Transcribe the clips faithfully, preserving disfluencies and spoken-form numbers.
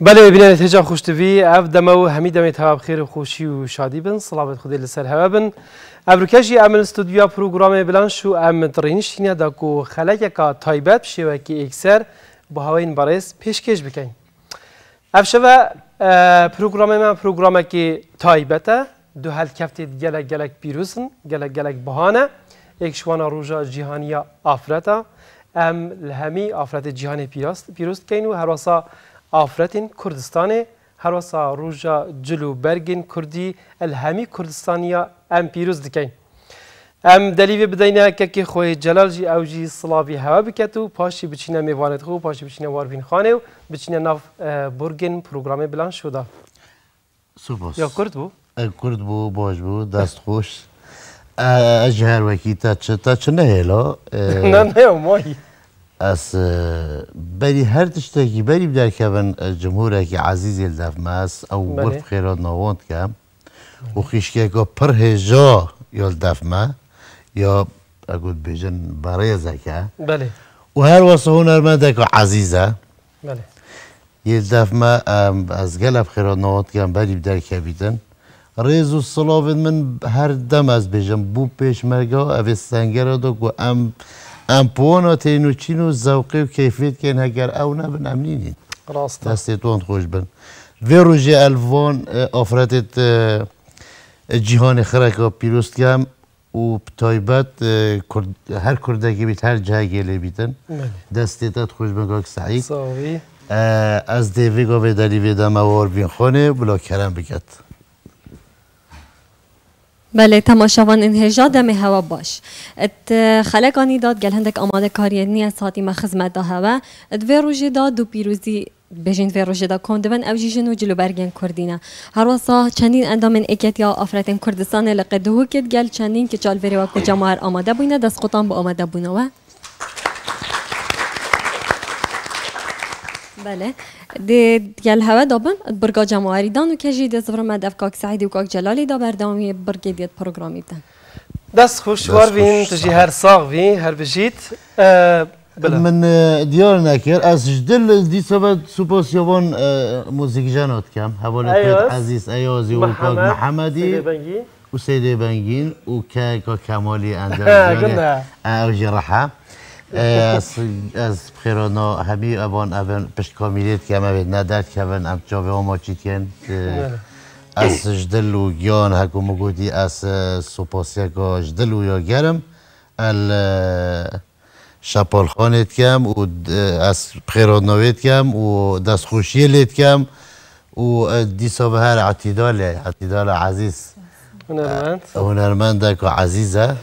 بله ببینید هجا خوش توی اف دمو همی دمت هوا بخیر و خوشی و شادی بن صلابت خدای لسر هوا بن ابروکشی عمل استودیو پروگرام بلان شو ام درینش تینه دا کو خلک کا تایبت بشه کی اکثر با هواین بارس پیشکش بکن اف شوا پروگرام ما پروگرام کی تایبته دو هل کفتید گلک گلک پیروزن گلک گلک بهانه یک شوانا روزا جهانیا آفرتا ام الهمی آفرت جهانی پیروست پیروست کین و هر واسا آفرتین کردستان هر واسا روزا جلو برگین کردی الهمی کردستانیا ام پیروز دکین ام دلیل بدینا که خوی جلال جی اوجی صلابی هوا بکتو پاشی بچینه میوانت خو پاشی بچینه واروین خانه و بچینه ناف برگین پروگرام بلان شده سپاس یا کرد بو کرد بو باش بو دست خوش اجهر وکی تا چه تا چه نهلا نه نه مایی از بری هر تشتکی بری بدر کبن جمهوره که عزیز الدف ماس او برف خیرات نواند کم و خیشکه که پر هجا یلدف ما یا اگود بیجن برای زکه بله و هر واسه هنرمنده که عزیزه بله یلدف ما از گلب خیرات نواند کم بری بدر کبیدن ریز و صلاوید من هر دم از بیجن بو پیش مرگا اوی سنگره دو که ام ام پوانا تینو چینو زوقی و کیفیت کن اگر او نبن امنینین راسته دستیتون خوش بن وی روژه الوان آفرتت جهان خرکا پیروست کم و تایبت هر کردگی بیت هر جای گله بیتن دستیتت خوش بن گاک سعید صاوی از دیوی گا به دلیوی دم اوار بین خانه بلا کرم بکت بله تماشاوان انهجا دم هوا باش ات خلقانی داد گل هندک آماده کاری نیه ساعتی ما خدمت دا هوا ات وی روژه داد دو پیروزی بجین وی روژه دا کندون او جیجن و جلو برگن کردینه هر واسه چندین اندامن اکت یا آفرتن کردستان لقدهو کد گل چندین که چال وری و کجا مار آماده بوینه دست قطان با آماده بونه و بله دی گل هوا دابن برگا جماعری دان و کجی دست ورم مدف کاک سعیدی و کاک جلالی دا بردامی برگی دیت پروگرامی بدن دست خوش واربین تجی هر ساق بین هر بجیت من دیار نکر از جدل دی سبب سپاس یابان موسیقی جانات کم حوالت عزیز ایازی و کاک محمدی و سیده بنگین و که کمالی اندرزانی اوجی رحم از از بخیرانا همی ابان ابان پشت کامیلیت که ما بید ندارد که ابان ام جاوه ها چیتین از جدل و گیان هکو مگودی از سپاسی که جدل و یا گرم ال شپال خانت کم و از بخیراناویت کم و دست خوشی لیت کم و دیسا به هر اعتدال اعتدال عزیز هنرمند هنرمند که عزیزه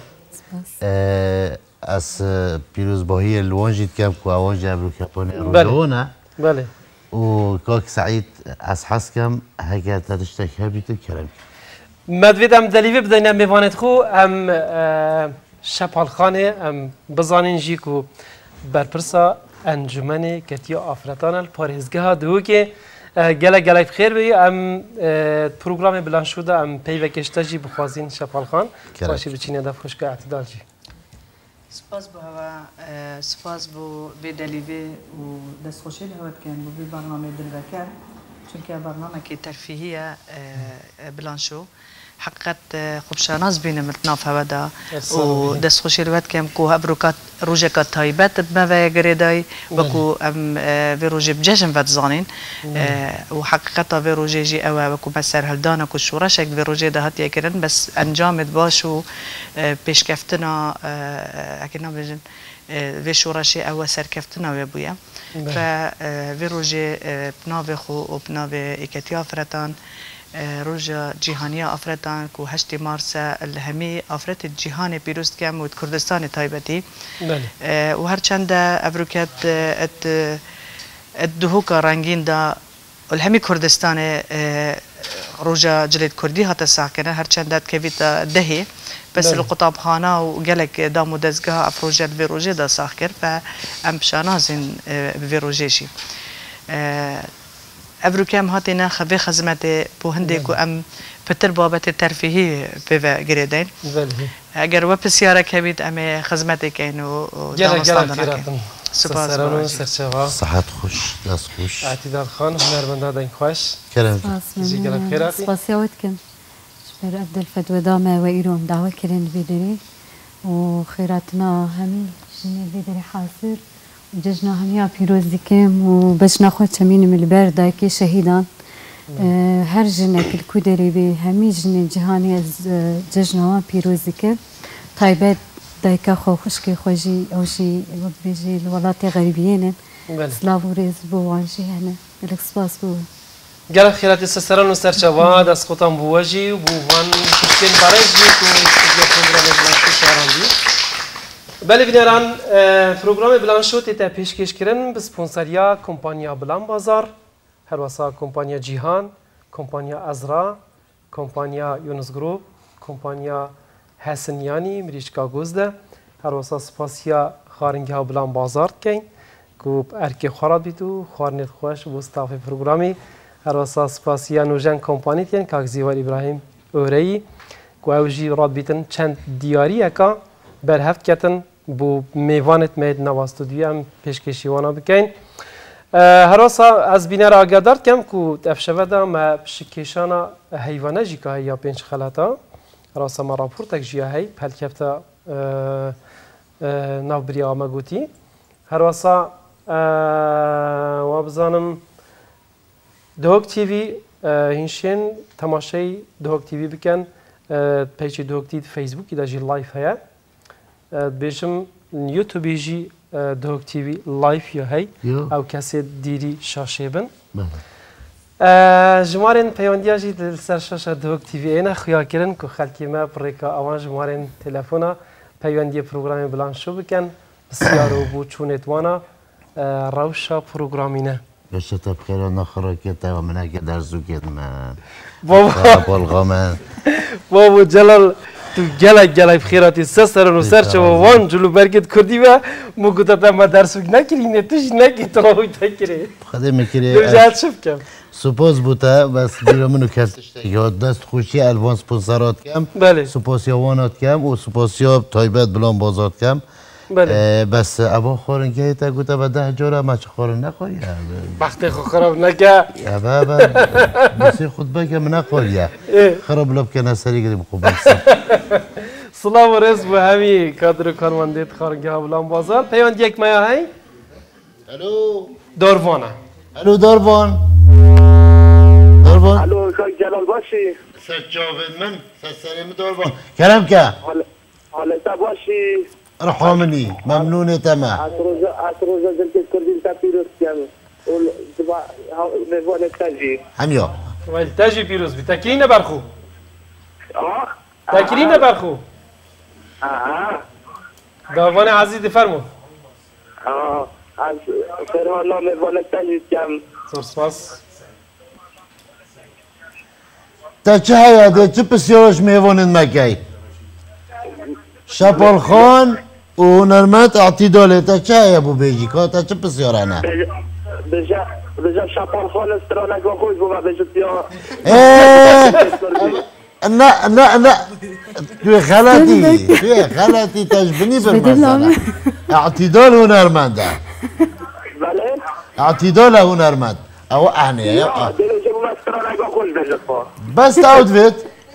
از پیروز باهی الوانجید کم که اوانج ابرو کپانه روزونه بله و کاک سعید از حس کم هکر تدشتک هبیت کرم مدوید ام دلیوی بدین میوانت خو ام شپال خانه ام بزانین جی کو برپرسا انجمن کتیا آفرتان الپارهزگاه ها دو که گله گله بخیر بی ام پروگرام بلان شده ام پیوه کشتا جی بخوازین شپال خان باشی بچینه دف خوشگاه اعتدال جی سپاس بو هوا سپاس بو به دلیوی و دست خوشی لهوت کن بو به برنامه دلوکر چونکه برنامه که ترفیهیه بلان شو حقیقت خوبشاناز بینه متناف هوا دا و دست خوشی لهوت کن کو هبروکات روژه کات تایبت بموه گریدای و کو ام وی روژه بجشن ود زانین و حقیقت وی روژه جی اوه و کو بسر هلدانا کو شورشک وی روژه ده هاتیه کرن بس انجامت باش و پیشکفتنا اکنه بجن وی شورشی اوه سرکفتنا وی بویا ف وی روژه بناوه خو و بناوه اکتی آفرتان روژا جهانی آفرتان کو هشت مارس الهمی آفرت جهان پیروست کم و کردستان تایبتی و هرچند افروکت ات الدهوك رنگین دا الهمی کردستان روژا جلد کردی هات ساکنه هرچند کبیت دهی بس القطاب خانه و گلک دامو دزگاه افروجه الویروژه دا ساخر و ام بشانازین ویروژهشی ابروکم هاتینا خبی خدمت بو هندی کو ام پتر بابت ترفیهی به گریدین اگر و پسیاره کبید ام خدمت کین و دانستان سپاس سرانو سرچوا صحت خوش دست خوش اعتدال خان هنرمنده دین خوش کرم زیگل خیراتی سپاسیات کن شبر عبد الفتوى دامه و ایران دعوه کردن ویدری و خیراتنا همین جنه ویدری حاصل و ججنا همیا پیروز دیکم و بجنا خود چمین ملبر دایکی شهیدان هر جنه کل کودری به همی جنه جهانی از ججنا پیروز دیکم طایبت دایکا خو خشکی خوشی اوشی وقت بیجی الولاتی غریبیینه سلاو و ریز بو وانشی هنه الک سپاس بو گل خیراتی سرانو سرچوا دست خودم بواجی و بوان کشتین برایجی که استودیو پروگرام بلانشو شهراندی بله بینران پروگرام بلانشو تیتا پیشکش کرن به سپونسریا کمپانیا بلان بازار هر واسا کمپانیا جیهان کمپانیا ازرا کمپانیا یونس گروپ کمپانیا حسنیانی مریشکا گوزده هر واسا سپاسیا خارنگی ها بلان بازار کن که ارکی خوراد بیتو خورنیت خوش و استاف پروگرامی هر واسا سپاسیا نوجن کمپانی تین کاغزیوار ابراهیم اورایی که اوجی راد بیتن چند دیاری اکا بر هفت کتن بو میوانت مید نواستودیو هم پیشکشیوانا بکن هر واسا از بینر آگادار کم که افشوه دا ما شکیشانا حیوانه جی که یا پنج خلاتا راسا ما راپورت اک جیا هی پل کفتا ناو بری آما گوتی هر واسا و بزانم دوگ تیوی هنشین تماشای دوگ تیوی بکن پیچی دوگ تید فیسبوکی دا جی لایف هیا بیشم یوتیوبی جی دوگ تیوی لایف یا هی او کسی دیری شاشه بن جمارن پیوندیا جی سر شاشه دوگ تیوی اینا خویا کرن که خلکی ما پریکا آوان جمارن تلفونا پیوندی پروگرام بلان شو بکن بسیارو بو چونت وانا روشا پروگرامینه باشه تا بخیر نخورا که تا منه که در زوگید من بابا بالغا من بابا جلال تو گلک گلک بخیراتی سسرن و سرچه و وان جلو برگت کردی و مگوتا تا ما درسوک نکری نتوش نکی تراوی تکری خده میکری دو جهت شب کم سپاس بوده بس بیرا منو کفتش یاد دست خوشی الوان سپونسرات کم بله سپاسیوانات کم و سپاسیاب تایبت بلان بازات کم بله بس ابا خورن که تا گوته به ده جوره ما چه خورن نخوری وقتی خو خراب نکه یا بابا بسی خود بگه من نخوری خراب لب که نسری گریم خوب بسیم سلام و رزق به همی کادر کارمندیت خارنگی ها بلان بازار پیوند یک میا هی الو داروانه الو داروان داروان الو خاک جلال باشی سر جاوید من سر سریم داروان کرم که حالتا باشی رحمني ممنونة تمام عطروزة عطروزة زلت كردين تابيروس يعني وتبع نفوان التاجي هميو والتاجي بيروس بتاكلين برخو اه تاكلين برخو اه داروان عزيز فرمو اه خير والله نفوان التاجي كم صور سپاس تا چه هيا چه بسیارش میوانن مکی شپال خان و هنرمند اعتداله تا چه هيا ابو بيجي کا تا چه بسیارانه بجا بجا شپال خان استرانك وخوش بما بجا تيا لا لا لا توی خالتي توی خالتي تجبني بالمسألة اعتدال هنرمند بله اعتدال هنرمند او احنا يا بس تعود فيت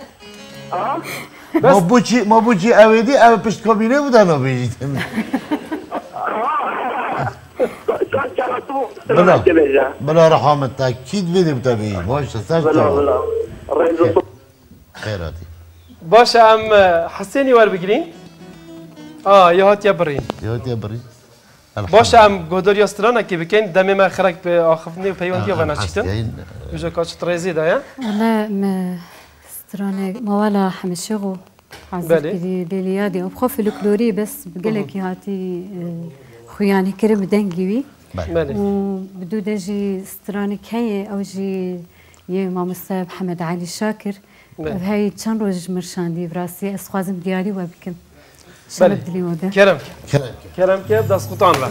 ما بوچی ما بوچی اویدی او پشت کابینه بودن و بیجید بلا بلا رحمت تاکید بیدی بتا بیجید باشه سر جا خیراتی باشه ام حسینی ور بگیرین آه یا هات یا برین یا هات یا برین باشه ام گوداری استرانه که بکن دمی ما خرک به آخفنی و پیوندی و نشیتن بجا کاش تریزی دا یا لا ما استرانه مولا حمشغو عزيز ليليادي وبخوف الكلوري بس بقلك هاتي خوياني كرب دنجوي وبدو دجي استرانك هي او جي يا مامستا محمد علي شاكر بهاي كان روج مرشاندي براسي اسخوازم ديالي وبكم شرف دلي وده كرم كرم كرم كيف داس قطان لا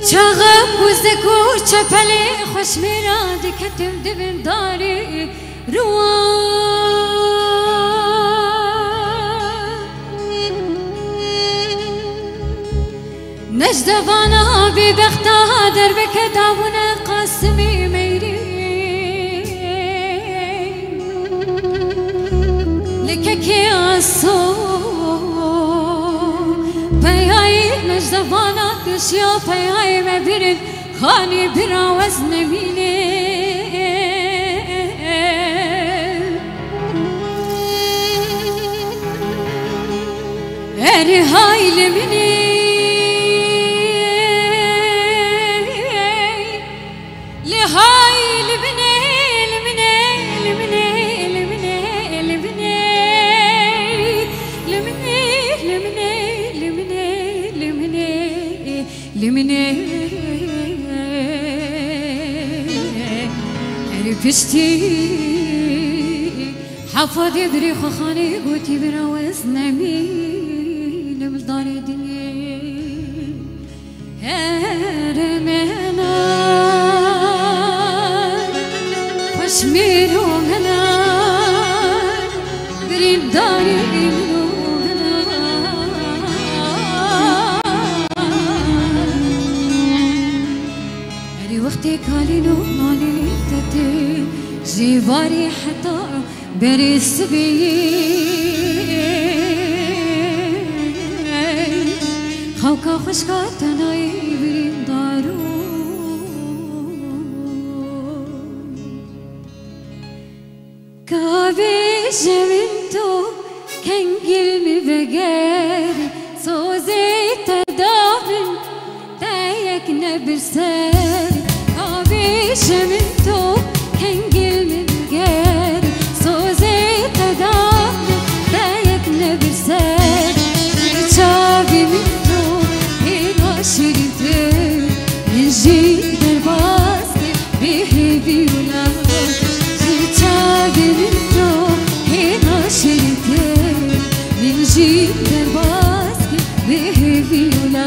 چاغب وزدکو چپلی خوش میرا دکتم دبن داری روان نجدوانا بی بختا در بکتابون قاسمی میری لککی آسو پیای نجدوانا کشیا پیای مبیرد خانی برا وزن مینه اری های لمنی لهای لبنی لبنی لبنی لبنی لبنی لبنی لبنی لبني لمني لمني عرفتي حفظ يدري خخاني قوتي براوز نمي لمدار الدنيا هرمنا وشمير ومنا بريم داري وقتی کالینو نالی تته جیواری حتا بریس بی خوکا خوشکا تنایی بریم دارو کابی جمین تو کنگل می بگری سوزی تدابن تایک نبرسری شمنتو كنجل من جاري صوزي تدام دايك نبرسال شابي منتو هنا شريتو نجي درباسكي بيحبي ولا شابي منتو هنا شريتو نجي درباسكي بيحبي ولا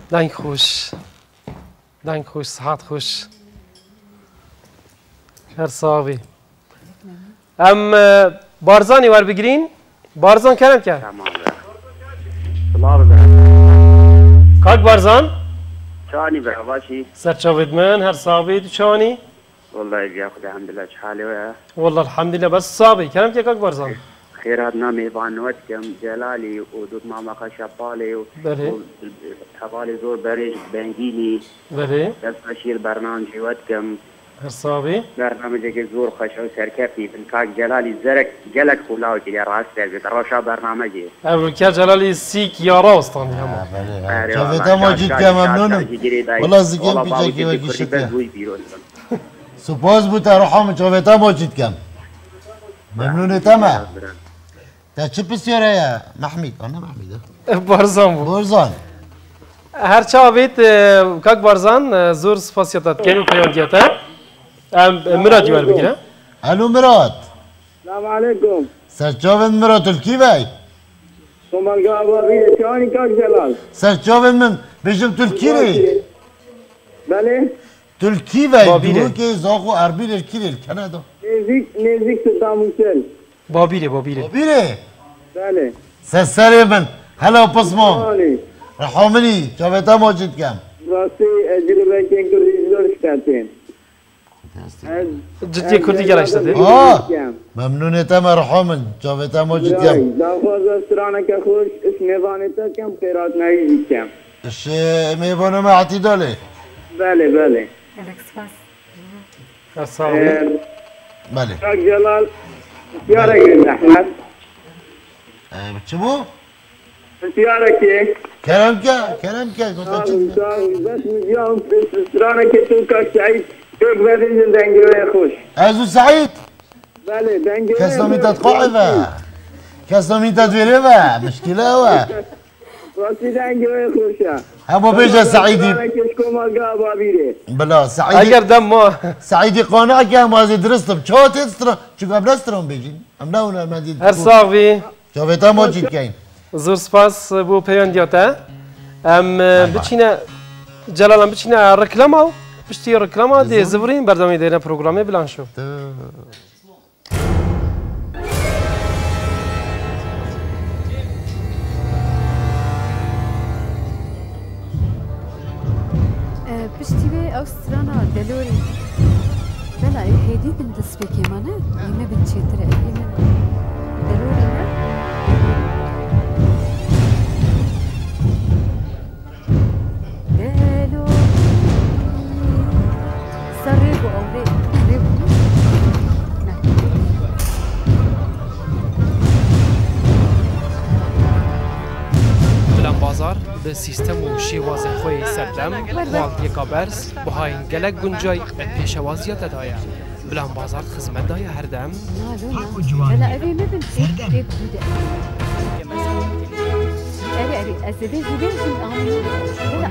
دنگ خوش دنگ خوش صحت خوش هر صاحبی ام بارزانی ور بگیرین بارزان کردم که کاک بارزان چانی به باشی سرچاوید من هر صاحبی تو چانی والله بیا خدا الحمدلله چه حالی ویا والله الحمدلله بس صاحبی کردم که کاک بارزان خیرات نامی بانوت کم جلالی و دوت ماما شپالی و بله حوالی زور بریش بنگینی بله دست بشیر برنامج وت کم هر صاحبی برنامج که زور خوش و سرکفی بن کاک جلالی زرک جلک خولاو که راست است روشا برنامجی ابروکر جلالی سیک یا راستانی همه جاویدا ماجید که ممنونم والله زگم پیچه که وکی شکر سپاس بود روحام جاویدا ماجید کم ممنونه تمام تا چه بسیاره یا محمید آنه محمیده بارزان بود بارزان هر چه آبید کاک بارزان زور سپاسیاتت کنی و پیاندیاته مرادی بر بگیره الو مراد سلام علیکم سرچاوین مراد تلکی بای سومالگا آبادی چانی کاک جلال سرچاوین من بجم تلکی ری بله تلکی بای دو که زاغو عربی لرکی لر کنادا نزدیک نزدیک سلطانموسل بابیره بابیره بابیره بله سسری من هلا پسمام رحمنی جاویدا ماجد کم راستی اجربه کن کردی زورش کردین جدی کردی گرشت ده آه ممنونه تما رحمن جاویدا ماجد کم داخواز استرانه که خوش اش میوانه تا کم خیرات نهیزی کم اش میوانه ما اعتداله بله بله اصابی بله کاک جلال بسیاره گرد احمد چه بو؟ بسیاره که کرم که کرم که گفتم چه بس میگم استرانه که تو کاک سعید یک بدین دنگوه خوش ازو سعید بله دنگوه کسامی تدقاعی و کسامی تدویره و مشکله و راستی دنگوه خوشه همه بیجا سعیدی بلا سعیدی اگر دم ما سعیدی قانع که هم از درستم چه تسترا چه قبل استرام بجین ام نه اون من دید هر صاحبی جاویدا ماجید کین زور سپاس بو پیاندیاته ام بچینه جلالم بچینه رکلام او پشتی رکلام دی زبرین برنامه دینا پروگرامی بلان شو پشتی به استرانا دلوری بلا هیدی بن دست بکی مانه ایمه بن چیتره ایمه دلوری نه دلوری سریبو اوری ریبو بلان بازار به سیستم و شیواز خوی سردم والدی کابرس بهاین گلک گنجای پیشوازیات دایا بلان بازار خدمت دایا هر دم بلا ابي ما بنسيت كيف بدا ابي ابي ازدي زدي بلا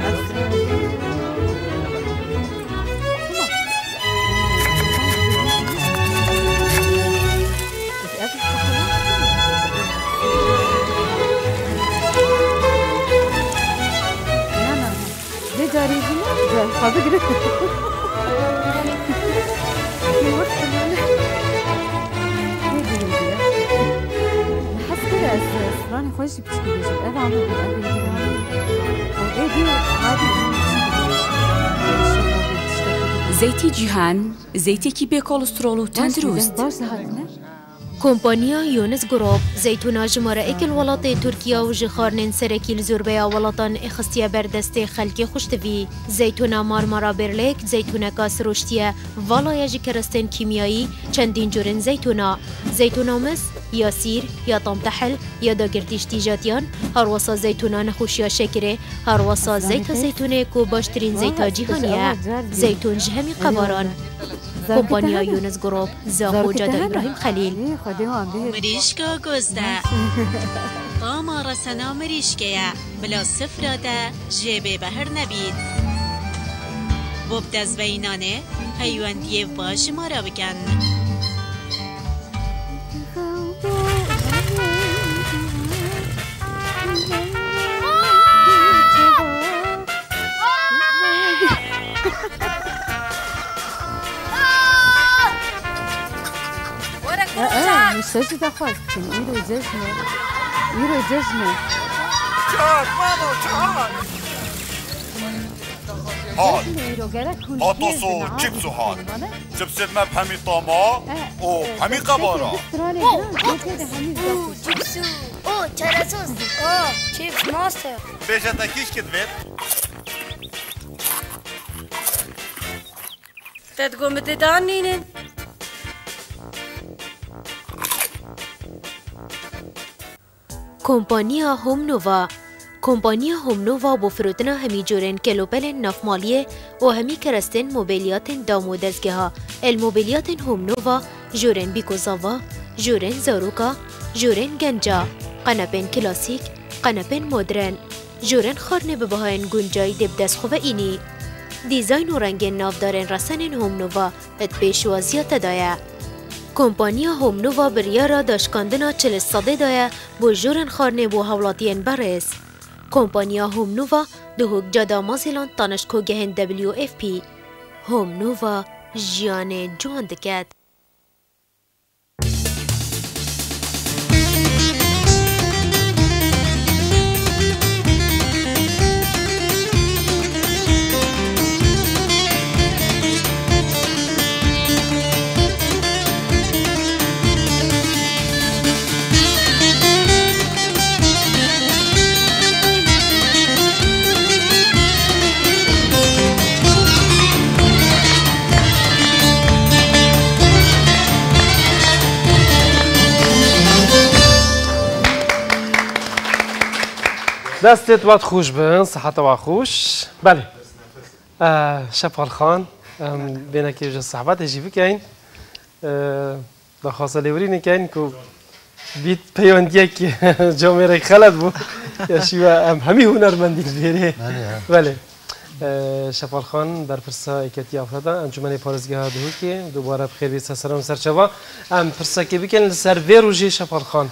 جاري جنا خابي قلت نحس كده اسراني خوش بتشكي بيجي انا عم بقول ابي ايدي عادي زيتي جيهان زيتي كي بكوليسترول وتندروست کمپانیا یونس گروپ زیتونا جماره اکل ولات ترکیه و جخارنین سرکیل زوربیا ولاتان اخستیا بردست خلکی خوشتوی زیتونا مارمارا برلک زیتونا کاس روشتیه والای جکرستن کیمیایی چندین جورن زیتونا زیتونا مس یا سیر یا طمطحل یا داگرتیش تیجاتیان هر وسا زیتونا نخوشیا شکره هر وسا زیت زیتونه کو باشترین زیتا جیهانیه زیتون جهمی قباران کمپانیا یونس گروپ زاخو جاده ابراهیم خلیل مریشکا گزده آمار سنا مریشکه بلا سفراده جیبه بهر نبید بوب دزوینانه حیواندیه باش مارا بکن مش سجدة خاص إيرو جزمة إيرو جزمة تعال بابا تعال هاد هاتوسو جيبسو هاد جبسد ما بحمي طاما او بحمي قبارا جيبسو او ترازوز او جيبس ماستر بيجا تاكيش كدبت تتقوم بتدانين کمپانیا هوم نووا کمپانیا هوم نووا بو فروتنا همی جورن کلوپلن نافمالیه و همی کرستن موبیلیات دامو دزگه ها الموبیلیات هوم نووا جورن بیکوزاوا جورن زاروکا جورن گنجا قنبن کلاسیک قنبن مدرن جورن خارنه ببهاین گنجای دب دست خوبه اینی دیزاین و رنگ نافدارن رسن هوم نووا ات پیشوازیا تدایه کمپانیا هوم نووا بریارا داشکاندنا چل صده دایه بو جورن خارنه بو هولاتین برس کمپانیا هوم نووا دهوک جادا مازیلان تانشکو گهن دبلیو اف پی هوم نووا جیان جوان دکت دستت وقت خوش بن صحت و خوش بله شفال خان بینه که جو صحبت جیبی کن دخواست لیوری نکن که بیت پیوندیه که جامعه خلط بود یا شیوه همی هنرمندی بیره بله شفال خان بر پرسا ایکتی افرادا انجمن پارزگاه دهو که دوباره بخیر بیست سلام سرچوا ام پرسا که بکن سر وی روژه شفال خان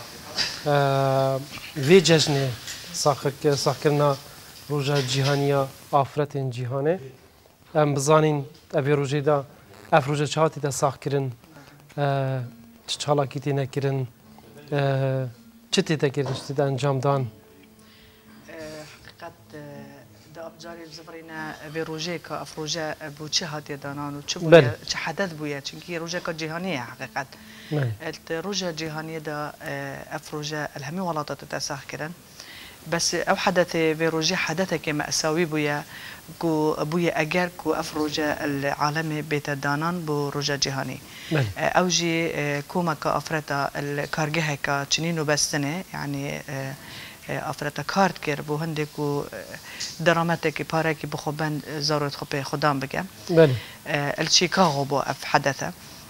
وی جشنه ساخرنا روژه جیهانیا آفرت جیهانه ام بزانین اوی روژه دا اف روژه چهاتی دا ساخ کرن چه چالاکی تی نکرن چه تی تا کرن چه دا انجام دان حقیقت دا ابجاری بزفرینا اوی روژه که اف روژه بو چه هاتی دانان و چه بویا چه حدث بویا چونکه روژه که جیهانیه حقیقت روژه جیهانیه دا اف روژه الهمی ولاتات تا ساخ کرن بس او حدث في روجي حدثك مأساوي بويا كو بويا اجر كو افروجا العالمي بيت دانان بو روجا جهاني اوجي كوما كافرتا الكارجه كا تشنينو بسنه يعني افرتا كارت كير بو هندكو دراماتك بارك بخوبان زارت خبي خدام بك الشيكاغو بو اف حدثه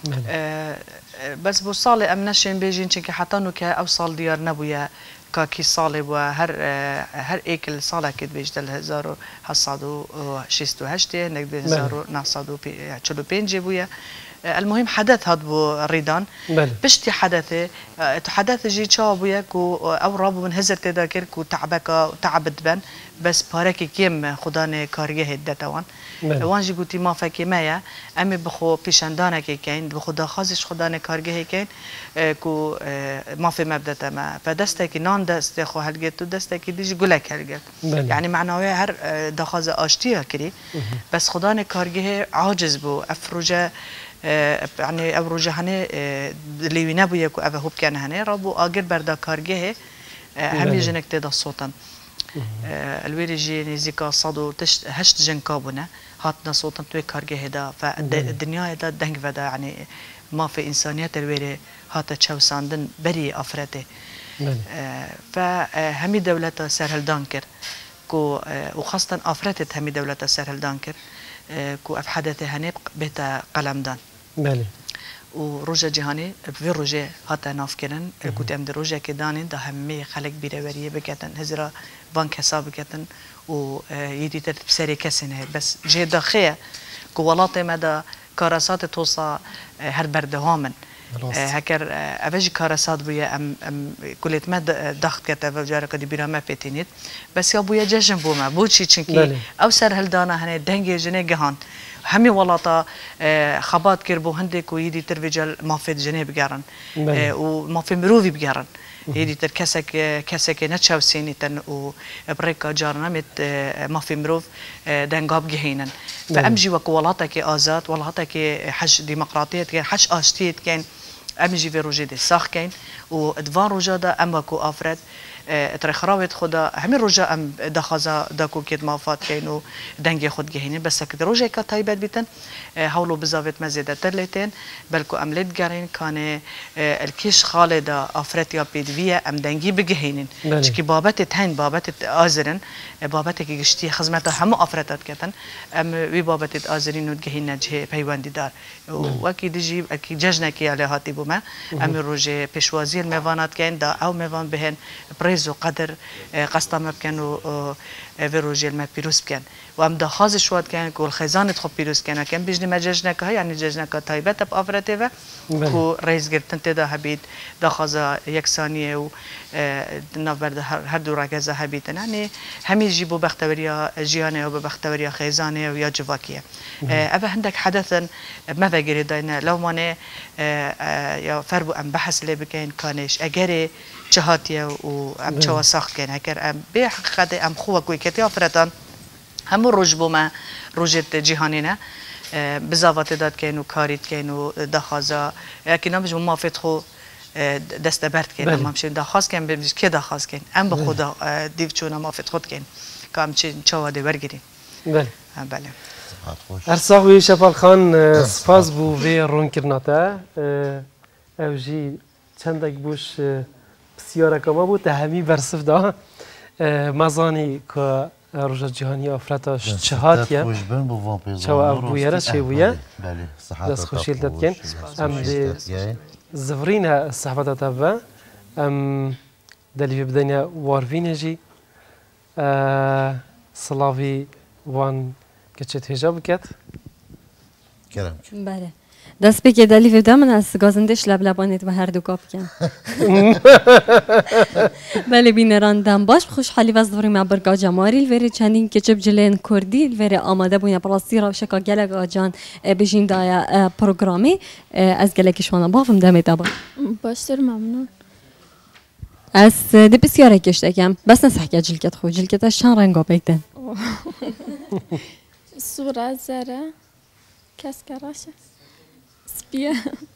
بس بو صالي امنشن بيجين چنكي حتى نو كا اوصل ديار نبويا كاكي صالي وهر هر ايكل صالة كد بيجدل هزار و هصد و شست و هشته نك بهزار و نصد و چلو بينجي بويا المهم حدث هاد بو ريدان بشتي حدثه حدث جي چا بويا كو او رابو من هزر تذاكر كو تعبك تعبد بن بس بارك كيم خدانه كاريه هدتوان وان جي قلتي ما فكي مايا امي بخو بيشندانه كي كاين بخو داخازش خدانه كاريه كاين كو ما في مبدا ما فدستك نان دست خو هلجت دستك ديج قولك هلجت يعني معناه هر داخازه اشتيا كري بس خدانه كاريه عاجز بو افرجه يعني أبرو جهني اللي ينبوي كو أبهوب كان هني ربو أجر بردا كارجه هم يجنك تدا صوتا الويرجي نزيكا صادو تشت هشت جن كابونا هاتنا صوتا توي كارجه دا فالدنيا دا دنج فدا يعني ما في إنسانيات الويري هاتا تشاو ساندن بري أفرته فهمي دولة سرهل دانكر كو وخاصة أفرتت همي دولة سرهل دانكر كو أفحدته هني بيتا قلمدان بله وروجا جهاني في روجا هاتا نافكرن كنت أمد روجا كدانين ده همي خلق بيروريه بكتن هزرا بنك حساب بكتن و يدي ترتب سري كسنه بس جه داخيه كو ولاطي مدى كاراسات توصى هر بردهامن هكر أفجي كارسات بويا أم أم كلت ما ضغط كتاب وجارة كدي بيرا ما بيتينيت بس يا بويا جشن بوما بوشي تشنكي أو سر هالدانا هنا دنجي جنيه جهان همي ولاطة خبات كربو هندك ويدي ترفجل ما في جنيه بجارن وما في مروفي بجارن يدي تر كسك كسك نتشاو سيني تن وبريكا جارنا مت ما في مروف دنجاب جهينن فأمجي وكولاتك آزاد ولاتك حش ديمقراطية كان حش آشتيت كان أمجي في روجي دي صح كان وادفان روجا دا أما كو أفراد ترخراوت خدا همین روزا ام دخازا داکو کد مافات کینو دنگی خود گهینی بس که روزا که تایبت بیتن حولو بزاوت مزیده ترلیتن بلکو عملت گرین کانه الکیش خالدا افراتیا بیدویه ام دنگی بگهینن چکی بابت تهن بابت آزرن بابت که گشتی خدمت هم افراتات کتن ام وی بابت آزرین و گهین نجه پیوندی دار وکی دیجی اکی ججنا کی علی هاتی بوما ام روزا پیشوازی الموانات کن دا او موان بهن و قدر قسطم بكن و فيروجيل ما بيروس بكن وام ده خاز شواد كان كل خزانة خب بيروس كان كان بيجني مججنا كه يعني ججنا كتايبة تب أفرته و رئيس قرتن تدا هبيد ده خازا يك ثانية و نافبر ده هر دو ركزة هبيد يعني هم يجيبوا بختوريا جيانة و بختوريا خزانة و يا جواكية أبا عندك حدثا ما فجر دينا لو مانه يا فربو أم بحث اللي بكين كانش أجري جهاتيا و أم شو ساخ كان هكر أم بيحقد أم خوه كوي كتير أفرتان هم الرجبو ما رجت جهانينا بزاوات داد كانوا كاريت كانوا دخازا لكن نمش ما فتحوا دست برد كان ما مشين دخاز كان بمش كده دخاز كان أم بخدا ديفشونا ما فتحت كان كام شيء شوا ده برجري بله بله ارساوي شفال خان سپاس بو في رون كرناتا اوجي چندك بوش بسيارة كما بو تهمي برصف دا مزاني ك رجال جهاني افراتا شهاتيا شوا ابو يرا شويه بله صحه دست خوشيل دتكن ام دي زفرينا صحبه تبع ام دلي بدنا وارفينجي سلافي وان كتشت هجاب كات كلام بله دست بگه دلی ویدا من از گازندش لب لبانت و هر دو کاپ کن بله بینران دم باش خوشحالی و زوری ما برگا جماری الوری چندین که چب جلین کردی الوری آماده بوینه پلاسی را شکا گلگ آجان بجین دایا پروگرامی از گلگش وانا بافم دمه دابا باشتر ممنون از دی بسیاره کشته کم بس نسحکه جلکت خو جلکت شان رنگا بگدن صورة زرا كاسكراشه سپیه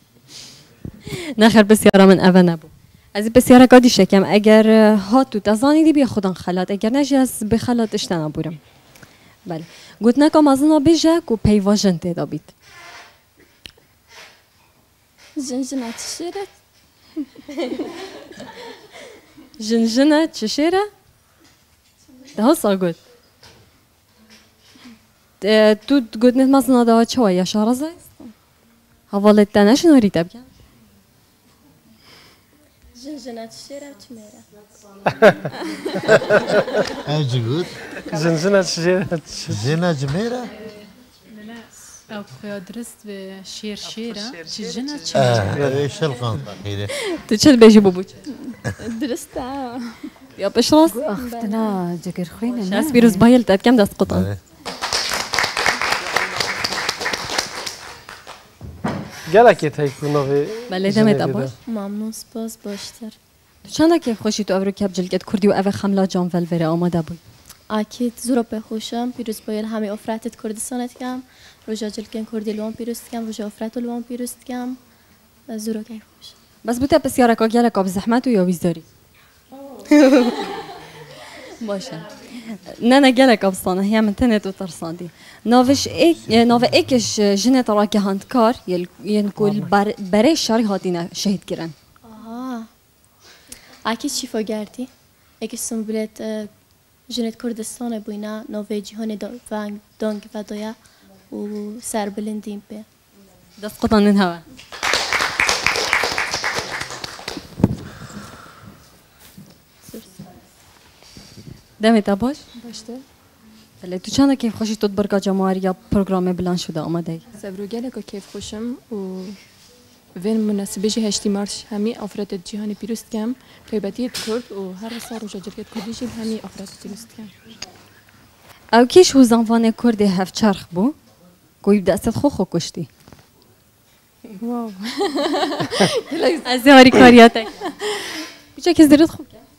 نخیر بسیاره من اوه نبو از بسیاره قادی شکم اگر هاتو تزانی دی بیا خودان خلات اگر نجی از بخلات اشتنا بورم بله گوت نکم از انا بیجک و پیواجن تیدا بید جنجنه چشیره جنجنه چشیره ده ها سا گوت تو گوت نت مزنا ده ها چوه یا شارزه حوالت تنش نوری تبکن جنجنات الشيرة وتميرة ايش قلت؟ جنجنات الشيرة جنة جميرة؟ لا او خويا درست بشير شيرة جنة اه ايش الخنطة كده؟ تشل بيجي بوبوش درست يا بشراس اختنا جگر خوينا شاس بيروز بايل تاد كم دست قطن گلکی تایید کنه بله دمت ابا ممنون سپاس باشتر چند که خوشی تو ابرو کب جلگت کردی و اوه خملا جان ولوره آماده بود اكيد زورا بخوشم پیروز باید همه افراتت کردستانت کم روزا جلگن کردی لوان پیروز کم روزا افرات لوان پیروز کم زورا کی خوش بس بوده بسیاره که گلک آب زحمت و یاویز داری باشه نه نه گلک آب صانه هی من تنت و ترساندی ناوش ایک ناو ایکش جنت را که هندکار یل یل کل بر برای شاری هاتینا شهید کردن آها اكيد شفا گردی ایکش سمبلت جنت کردستان بوینا ناو جهان دانگ دانگ و دایا و سر بلندیم به دست قطعن هوا دمت باش باشته بله تو چند کیف خوشی تو برگا جماری یا پروگرام بلند شده آماده ای؟ زبرو گله که کیف خوشم و وین مناسبه جه هشتی مارش همی افراد جهانی پیروست کم تایبەتی کرد و هر سال روجاجرکت کردی جیل همی افراد پیروست کم. او کیش و زنوان کرد هفت چرخ بو کوی دست خو خو کشتی. واو. از هاری کاریاته. بیچه کس درست خوب کرد.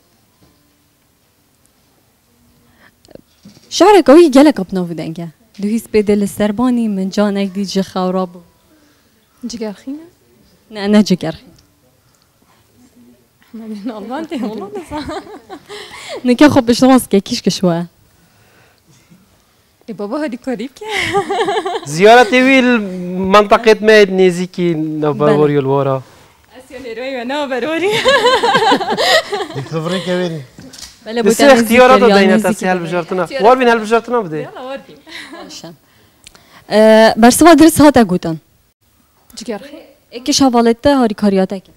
شعر کوی گله کپنا بودنگه. دو هیس بدل سربانی من جانک دی جه خورا بو. جگرخینه؟ نه نه جگرخین. احمد نالبان ته والله نصح. نکه خوب بشناس که کیش کشوه. ای بابا هادی قریب که. زیارت ویل منطقه مید نزیکی نوبروری الورا. اسیانیروی و نوبروری. دیکلوفری که بینی. بله بوده اختیارات داینه تاسی هل بجارتنا. وار بین هل بجارتنا بده. یالا وار بین. برسوا درس هاتا گوتن. جگرخی. اکیش حوالته هاری کاریاته که.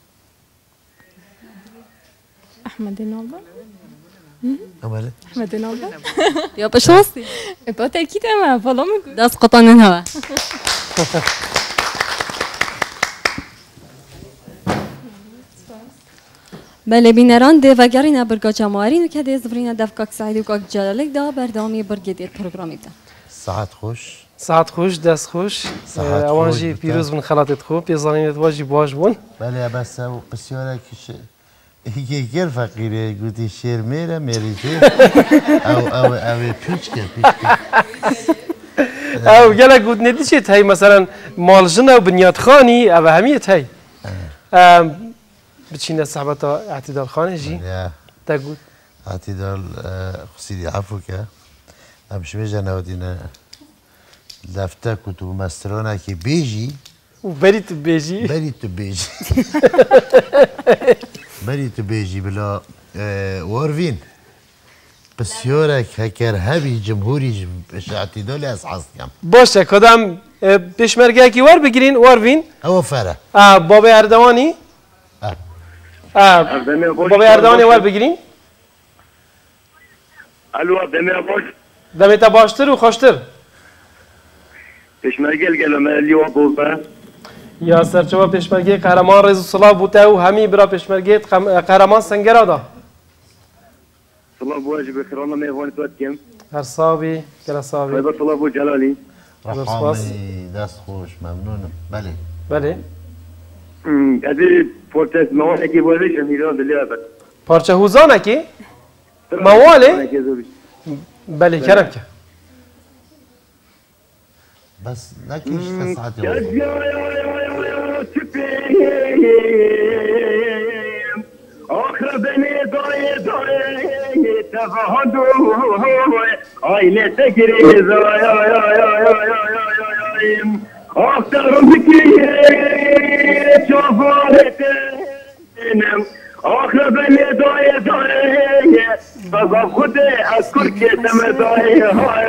احمد نالبان. اماله. احمد نالبان. یا بشناستی؟ با تأکید ما فلان میگم. دست قطعنن هوا. بله بینران دیوگری نبرگا جماعری نکه دیز برین دفکاک سعید و کاک جلالی دا بردامی برگدیت پروگرامی دا. ساعت خوش. ساعت خوش دست خوش. اوانجی پیروز من خلاتت خوب پیزانیت واجی باش بون. بله بس او بسیاره کش. یکی فقیره گویی شیر میره میریزه. او او او پیچ که پیچ که. او گله گود ندی چه تای مثلا مالجن و بنیاد خانی او همیه تای. بچینه صحبت اعتدال خانه جی. تا گود. اعتدال خسیدی عفو که. همش میجا نودینه. لفته کتو مسترانه که بیجی. بری تو بیجی. بری تو بیجی. بری تو بیجی بلا واروین. بسیاره که کر هبی جمهوری اعتدالی از حاصل کم. باشه کدام پیشمرگه کی وار بگیرین واروین؟ او فره. آه بابا اردوانی. آه بابا اردوانی وار بگیرین؟ الو دمه باش. دمه تا باشتر و خوشتر. پیشمرگه الگلمه لیوا بوده. یا سرچوبه پیشمرگه قهرمان رضا صلاح بوده و همی برا پیشمرگه قهرمان سنگرا دا. صلاح بواجب خیرانه میوانی تو کم. هر صابی کلا صابی. رضا صلاح بو جلالی. رحمی دست خوش ممنونم. بله. بله. ادی پورتس موانه کی بودی شمیران دلیل بد. پارچه هوزانه کی؟ مواله؟ بله کرم که. بس نکیش تسعت يا آخر بني ضاي ضاي تفهدو عيني تجري يا يا يا يا يا يا أكثر بكي شوفارتين آخر بني ضاي ضاي بابا خدي أذكر كتم ضاي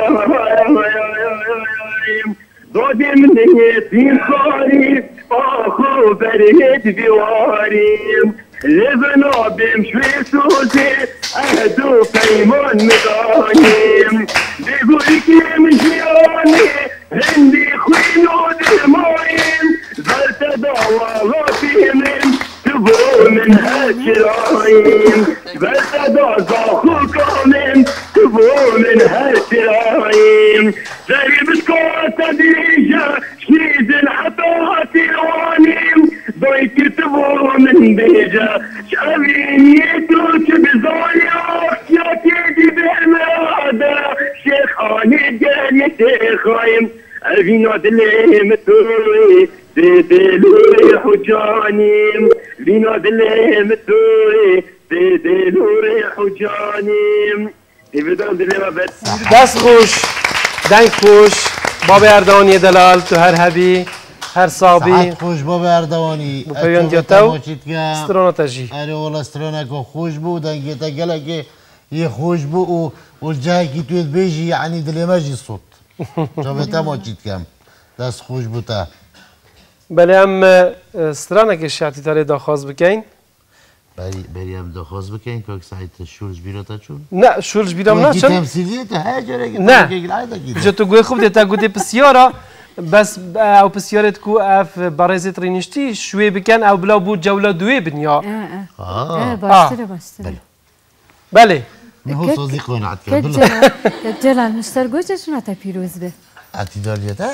ضادي مني يتيم خاري آخو بريد بواري لبنا بمشوي سوزي أهدو فيمون مضايم بيقول كي مجياني هندي خوينو دمايم زرت دعواتي من تبو من هالشرايم زرت دعواتي كامل تبو من هالشرايم زري بسكوت ديجا شنيد الحطوات الوانيم ضيك تبو من بيجا شعبين يتوش بزوليا يا كيدي بالمعادة شيخاني قال شيخايم الفينا دلي متوري دلوري حجانيم فينا دلي متوري دلوري حجانيم يبدون دلي ما بس دست خوش دنگ خوش باب اردوانی دلال تو هر هبی هر صابی ساعت خوش باب اردوانی بپیوند دیتاو سترانه تجی اره والا سترانه که خوش بود دنگی تا گله که یه خوش بود و جایی که توید بیجی یعنی دلی مجی صوت جابتا ما چید کم دست خوش بوده بله هم سترانه که شعتی تاره داخواست بکن بری بری هم داخواست بکن که سعید شورج بیراتا چون نه شورج بیرام نه چون تمثیلیه تا هر جاره که نه جا تو گوی خوب دیتا گوی بسیارا بس او بسيارت كو اف بارزت رينشتي شوي بكان او بلا بود جوله دوي بنيا اه اه اه باشتري باشتري بله ما هو صديق وانا عتكلم بالله كجلا المشترك وجه شنو تا بيروز به اعتداليته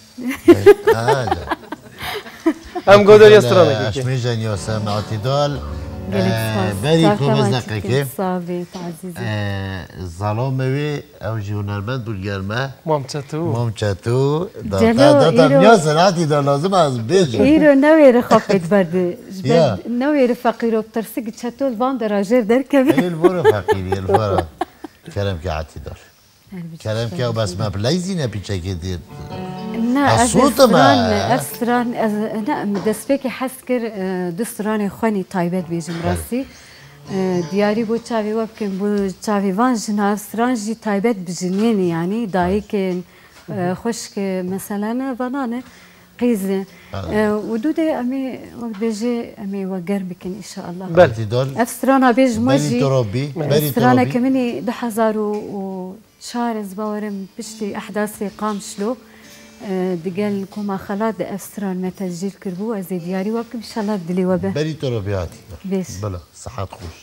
اه ام قدر يسترونك اشميجان يوسم اعتدال بريكو مزنقك صافي عزيزي ظلاموي او جونرمند بولگرمه مامچتو مامچتو داتا داتا میاسن اعتدال لازم از بیجه ایرو نویر خافت برده نویر فقیر و بترسک چطول وان دراجر درکبه البورو فقیری البورو کرم که اعتدال کرم که بس ما بلايزي نبي تشكي دير نا أسران أسران نا دسبيكي حسكر دستراني خوني طيبات بيجم راسي دياري بو تشافي وبكن بو تشافي وان جنا أسران جي طيبات بجنيني يعني دايكن خشك مثلا فنانة قيزة ودودة أمي وقت بيجي أمي وقر بكن إن شاء الله بل أسرانا بيج موجي بري تربي بري أسرانا كمني دحزار و شارز باورم بشتي أحداثي قام شلو دقال كوما خلاد أفسران ما تسجيل كربو أزي دياري وابكم إن شاء الله بدلي وبه بري تربياتي بيش بلا صحات خوش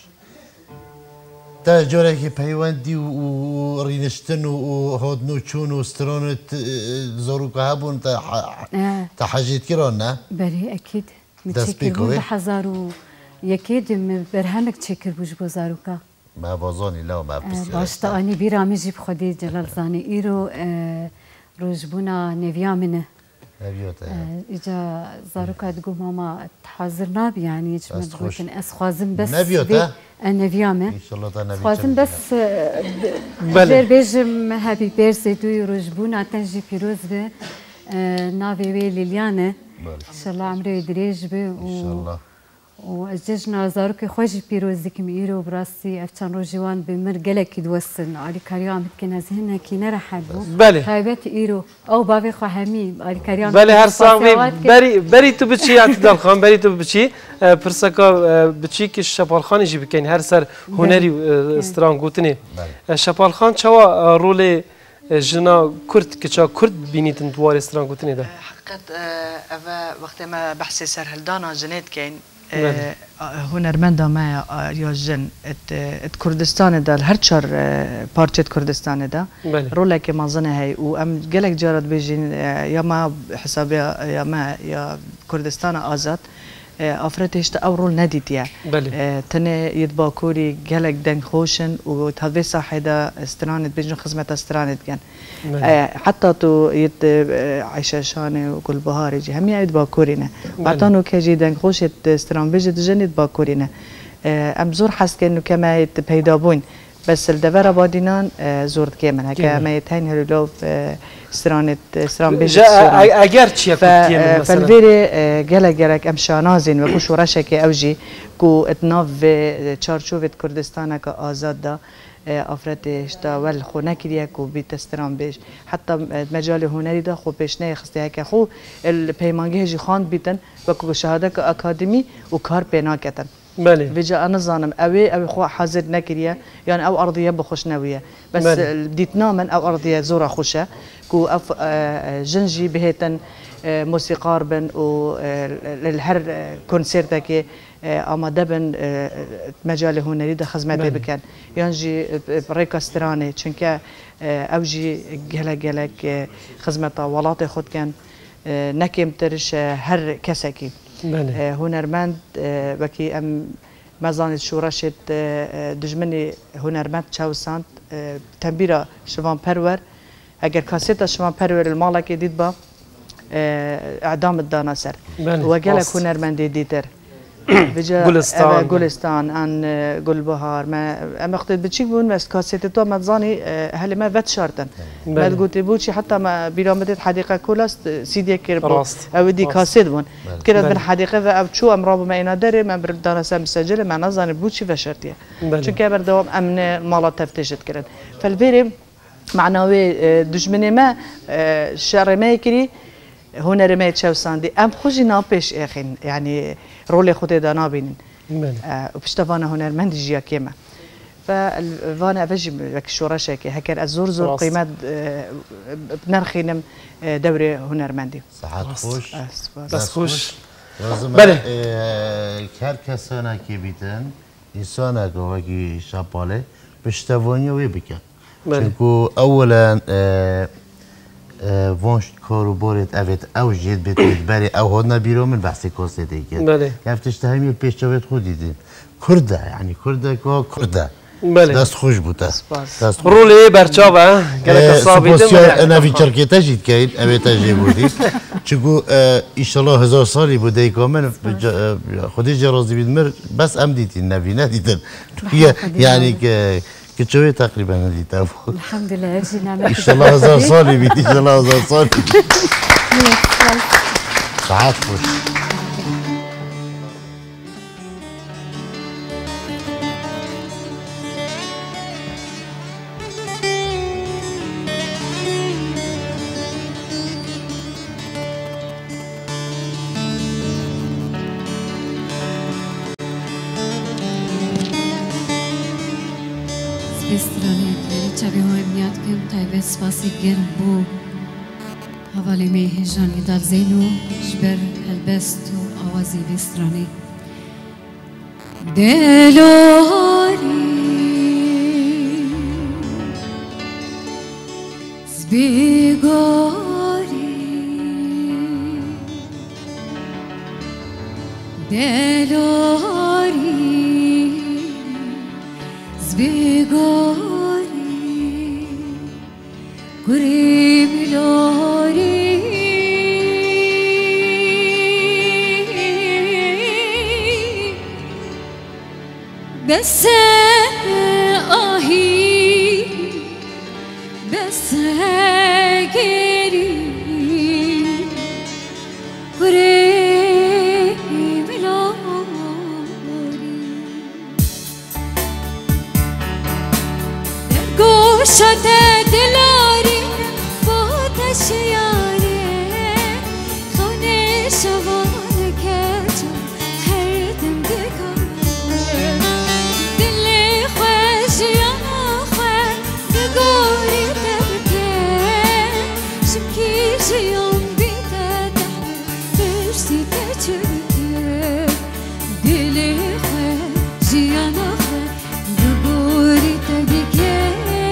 تا جوركي بيواندي ورينشتن وهودنو تشون وسترونت زوروك هابون تا تا حاجيت كيرونا بري أكيد متشكر حزارو يكيد برهنك تشكر بوش بوزاروكا ما بازاني لا ما بسير باش تاني بيرامي جيب خدي جلال زاني إيرو روجبونا نيفيا منه نبيوت إجا زاروكا تقول ماما تحاضر نابي يعني يجمع بوكن أس خوازم بس نبيوت نيفيامه إن شاء الله تنبي خوازم بس جير بيجم هابي بيرسي توي روجبونا تنجي بيروز به نافي وي ليليانه إن شاء الله عمره يدريج به إن شاء الله وأججنا زاروكي خوجي بيروز ديك ميرو براسي أفتان روجوان بمر قلك يدوسن على كريام كنا زهنا كي نرحب بله هايبات إيرو أو بابي خامي على كريام بله هر صاحبي بري بري تو بتشي اعتدال خان بري تو بتشي برسكا بتشي كي شبال خان يجي بكين هر سر هنري استران قوتني شبال خان شوا رولي جنا كرد كشا كرد بينيت دوار استران قوتني ده حقيقة أبا وقت ما بحثي سر هلدانا جنات كاين هنرمندا ما یا جن ات ات کردستان دا هر چهار پارچه کردستان دا روله که مازنه هی و ام گلک جارد بیجین یا ما حسابی یا ما یا کردستان آزاد افرادش تا اورول ندیدیه تنه ید باکوری گلک دنگ خوشن و تهوی صاحدا استراند بیجن خدمت استراند کن حتی تو ید عیششانه و گل بهاری جی همی ید باکورینه بعدانو که جی دنگ خوشت استران بیجد جن ید باکورینه ام زور حس کنو کما ید پیدا بون بس الدبر بادینان زورد که من که ما يتهين هلو استرانت استران بيجي اگر چی مثلا فالفيري جلا جلك ام شانازين و كوش ورشك اوجي كو اتناف چارچوبت كردستان کا آزاد دا افراد اشتا ول خونه کلیه کو بیت استران بیش حتی مجال هنری دا خو پیش نه خسته که خو الپیمانگه جی خان بیتن و کو شهاده اکادمی و کار پینا کتن بله بجا انا ظانم اوي او خو حاضر نكريه يعني او ارضيه بخش نويه بس بديتنا من او ارضيه زوره خوشه كو اف جنجي بهتن موسيقار بن و للهر كونسيرت كي آماده بن مجال هنری ده خدمت بکن یعنی ریکاسترانه چونکه اوجی گله گله خدمت ولات خود کن نکیم ترش هر کسی کی هنرمند وکی ام مزانت شورشت دجمنی هنرمند چوساند تنبیرا شوان پرور اگر کاسیتا شوان پرور المالک دید با اعدام الداناسر و گله هنرمند دیتر گلستان گلستان ان گل بهار ما ام اخت بچیک بون بس کاسیت تو مزانی هل ما وت شارتن ما قلت بوشي حتى ما بيرامدت حديقه كولاست سيدي كيربو او دي كاسيت بون كده من حديقه او شو امراب ما ينادر ما بردانا مسجله ما نظن بوشي فشرتيه چونكه بردوام امن مالات تفتشت كرن فالبيرم معنوي دجمني ما شر ما يكري هنر ما تشوساندي ام خوجي نابش اخين يعني رول خود دانا بينن وبشتفانا هنرمند جيا كيما ف فالفانا أفجي لك شورشة هكر الزور زور قيمة بنرخينم دوري هنرمندي. صحات خوش. بس خوش. بله. هر کسانی که بیتن انسان که شپاله پشتوانی وی بکن. چون اولا وانش کارو بارد اوت او جد بتوید بری او هاد نبیرو من بحث کاسه دیگه. بله. گفتش تهمی پیش جوید خود دیدیم. کرده یعنی کرده که کرده. بله. دست خوش بوده. دست رولی برچاوه. گله کسابیدم. سپاسیار نوی چرکتا جید که این اوت جی بودی. چگو ایشالله هزار سالی بوده کامل خودی جرازی بید مر بس ام دیدین نوی ندیدن. یعنی که که چوی تقریبا ندیدم. الحمدلله جينا. ایشالله هزار سالی بید ایشالله هزار سالی. ساعت خوش. استرانی چابی های میاد کم تایب سپاسی گرم بو حوالی می هجانی دار زینو جبر هلبست و آوازی استرانی دلاری زبیگاری دلاری زبیگاری گری بلاری بس آهی بس گری گری شد دلاری بودش یاری خانه شوان کجا هر دم دکاره دل خوش یا خوش دگوری دبکه شمکی جیان بیده درستی تچرکه دل خوش یا خوش دگوری دبکه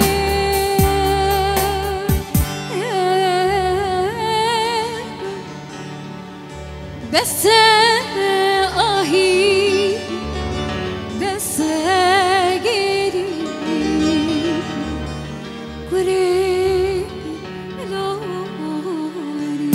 بس آهی بس گری گری لاری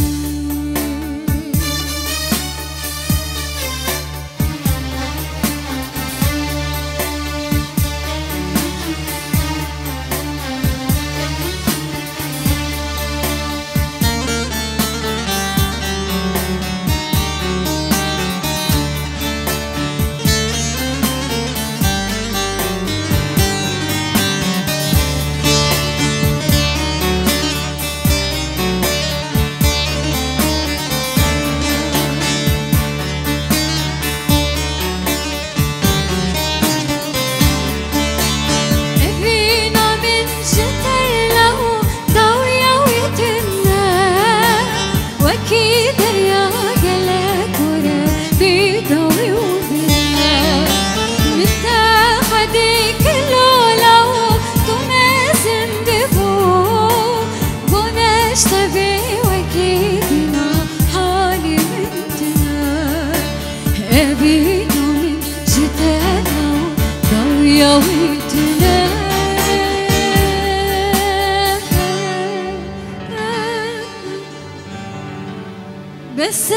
بس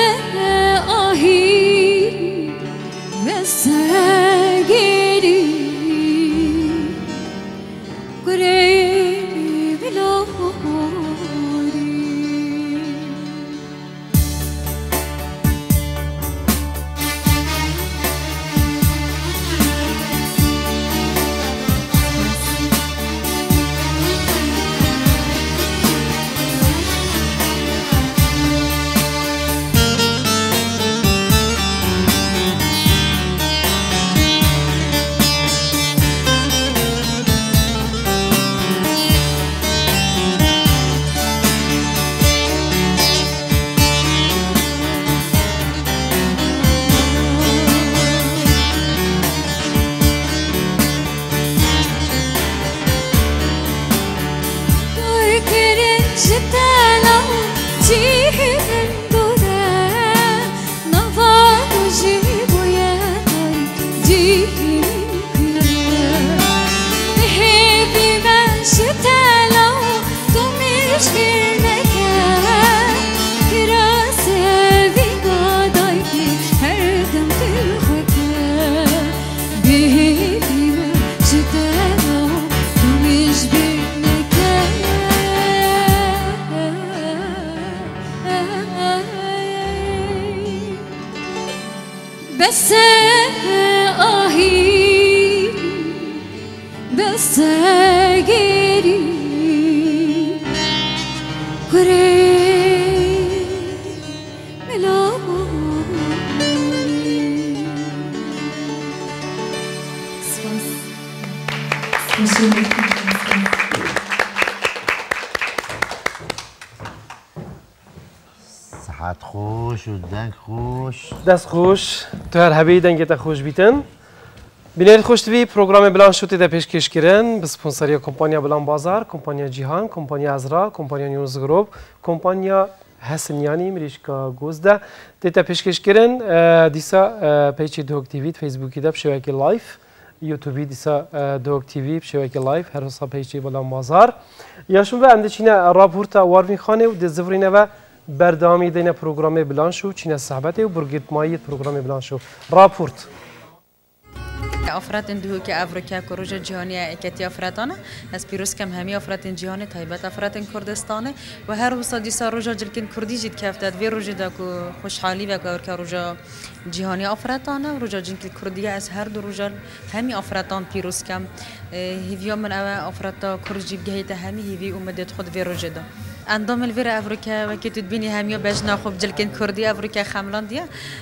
آهی بس گری گری بلاری بس آهی بس گیری کره ملا صحت خوش و دنگ خوش دست خوش تو هر هبه دنگت خوش بیتن بینید خوش توی پروگرام بلان شوتی ده پیشکش کردن به سپانسری کمپانیا بلان بازار، کمپانیا جیهان، کمپانیا ازرا، کمپانیا نیوز گروپ، کمپانیا حسنیانی مریشکا گوزده دیتا پیشکش کردن دیسا پیچی دوگ تیوی فیسبوکی ده بشوکی لایف یوتیوبی دیسا دوگ تیوی بشوکی لایف هر روزا پیچی بلان بازار یا شون و اند چینه راپورتا واروین خانه و دزورینه و بردامی دینه پروگرام بلان شو چینه صحبته و برگت مایت پروگرام بلان شو راپورت افراد اندوه که افریقا کروج جهانی اکتی افرادانه از پیروز کم همی افراد جهانی تایبت افراد کردستانه و هر روز دیسا روزا جلکن کردی جد کفتاد وی روز دا کو خوشحالی و کار که روزا جهانی افرادانه روزا جنکل کردی از هر دو روزا همی افرادان پیروز کم هیویا من او افراد کردی بگهیت همی هیوی اومدت خود وی روز دا اندام الویر افریقا و که تدبینی همیا بجنا خوب جلکن کردی افریقا خملاندیا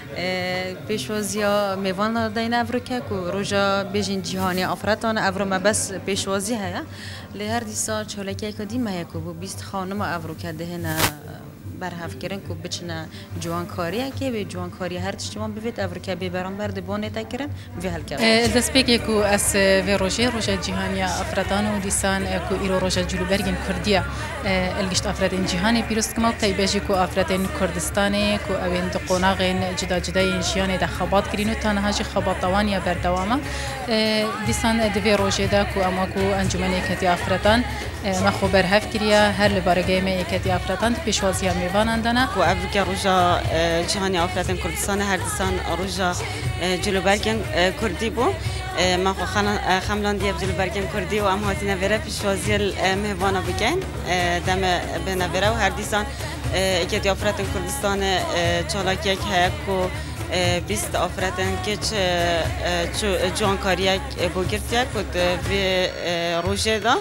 پیشوازیا میوان دین افریقا کو روزا بیشین جهانی افرادان افرما بس پیشوازی هیا لهر دیسا چالکی کدی ما کو بیست خانم افریقا دهنا برهف کردن کو بچنا جوان کاریه که به جوان کاری هر تشتمان بفید افریقا به برانبر دبونه تا کردن به هل کرد. دسپیکی کو اس و روزه روزه جهانی افرادان و دیسان کو ایرو روزه جلوبرگن کردیا الگشت افراد جهانی پیروز کمال تایبجی کو افراد کردستانی کو اوین دقوناغین جدا جدای جهانی د خبات کرینو تنها جی خباتوانی بردوامه دیسان دوی روزه دا کو اما کو انجمنی کتی افرادان ما خبر هف کریا هر لبارگی می کتی افرادان پیشوازی میوانندنا و افریقا روزا جهانی افراد کردستان هر دیسان روزا جلوبرگن کردی بو ما خو خملاندی جلوبرگن کردی و ام هاتی نوره پیشوازی مهوانا بگن دم به نوره و هر دیسان کتی افراد کردستان چالاکی یک هکو بیست افرادن که جوانکاری بگیرتیه کد و روزه دا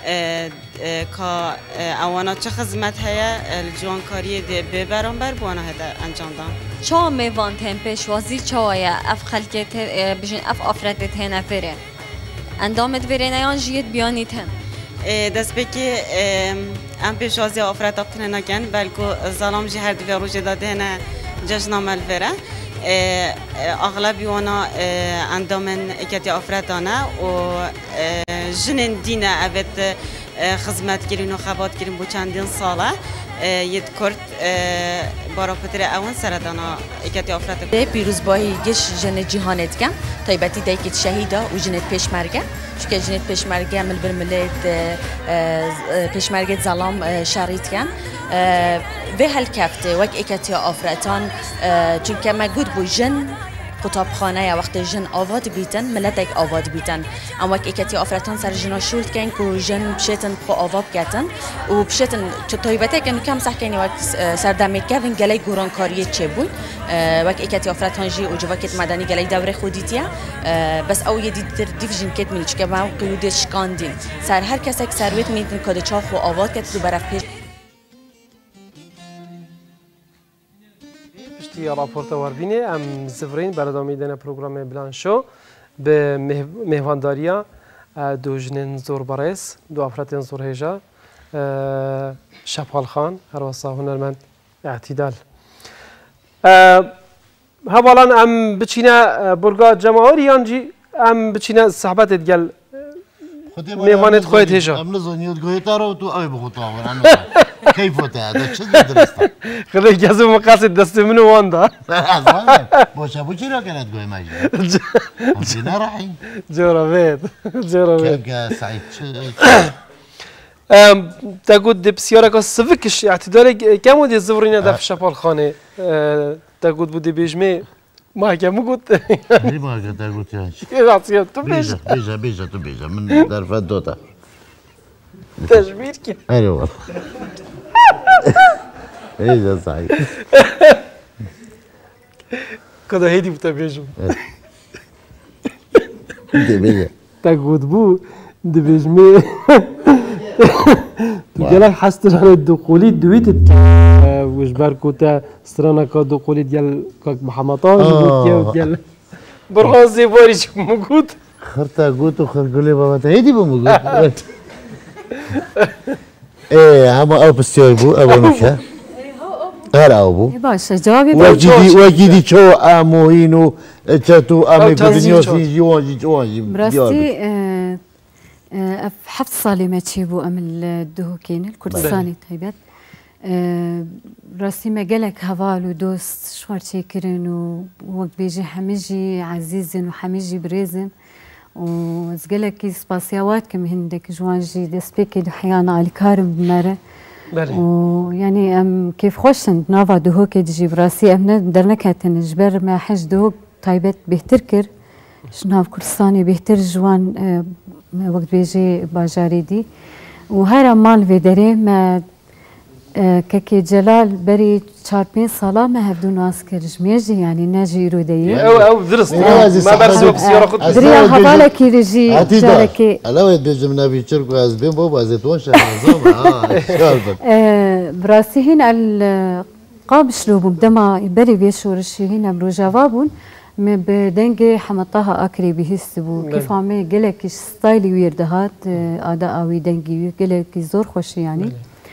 که اوانا چه خدمت هیا الجوانکاری به برانبر بوانا هدا انجام دام. چه میوان تیم پیشوازی چایا اف خلقت بجن اف افراد تهنا فره اندامت فره نیان جیت بیانی تهم. دست بکی ام پیشوازی افراد افتنه نکن بلکه ظلام جهر دوی روزه داده نه جشن فره. اغلبی وانا اندامن اکتی افرادانه و جنن دینه اوت خدمت کردن و خدمات کردن با چندین ساله ید کرد برای فتره اون سردانا اکتی افراد. پیروز باهی گش جن جهانت کم تایبتی دایکت شهیدا و جنت پیشمرگه چون جنت پیشمرگه مل برملت پیشمرگه ظلام شریط کن به هل کفته وک اکتی افرادان چون که مجود بو جن قطابخانه یا وقت جن آواد بیتن ملتک آواد بیتن اما وقت اکتی افرادان سر جنا شولد کن که جن بشتن خو آواب کتن و بشتن طایبته کنو کم صح کنی وقت سردمت کردن گلی گوران کاریه چه بود وقت اکتی افرادان جی و جوکت مدنی گلی دوره خودیتیه بس او یه دیگر دیفژن کت میل چکه ما قیودش کاندین سر هر کسی که سرویت میتن کد چاق خو آواد کت دو برف پیش یا راپورت واردینه ام زفرین برادامی دنه پروگرام بلان شو به مهوانداریا دو جنین زور برس دو افراد زور هجا شپال خان هر وصا هنرمند اعتدال هوالان ام بچینه برگا جماهیریان جی ام بچینه صحبت دگل میوانت خواهد هجا ام نزونیت گویتا رو تو اوی بخوطا آورن كيف هذا شو درسته؟ خلي جازم مقاصد دست منو واندا باش ابو چرا كانت قوي ماجي عندنا رايحين جورا بيت جورا بيت كيف سعيد ام تقول بسيارك السفكش اعتدال كم ودي الزورين ده في شبال خانه تقول بدي بيجمي ما كم قلت ما قلت قلت يا تو بيجا بيجا بيجا تو بيجا من درفات دوتا تجميل كده ايوه ايه يا سعيد كذا هيدي بتبيجو دبيجة تقود بو دبيجمي تقولك حست على الدخولي دويت وش باركوتا سترانا كدخولي ديال كاك محمطان ديال برازي بوريش موجود خرطة قوت وخرقولي بابا هيدي بموجود ايه هما او بستيربو ابو مكة غير ابو باشا جوابي وجدي وجدي شو اموينو تشاتو امي بدنيوسي جواجي جواجي براستي في حفظ صالي ما تشيبو ام الدهوكين الكردستاني تايبات براسي ما قالك هفال ودوست شوار تشيكرن ووقت بيجي حميجي عزيزن وحميجي بريزن وزقلك كي سباسيوات كم هندك جوانجي دسبيكي دحيانا على كارم بمرة ويعني ام كيف خوشن نافا دهوك تجي براسي ام درنا كاتن جبر ما حج دهوك طيبت بيهتركر شناف كردستاني بيهتر جوان اه وقت بيجي باجاري دي وهرا مال في دري ما اه ككي جلال بري شاربين صلاة ما هبدو ناس كرجميجي يعني ناجي رودية او او درست ما برسو بسيارة خد دريا هبالك يرجي جاركي علاوة بيجمنا بيشركو عزبين بوبا زيتون شهر اه براسي هنا القاب شلوبهم دما يبري بيشورشي هنا برو جوابون بدنجي حمطها أكري بهستبو كيف عمي قلك ستايلي ويردهات أداء أوي دنجي قلك زور خوش يعني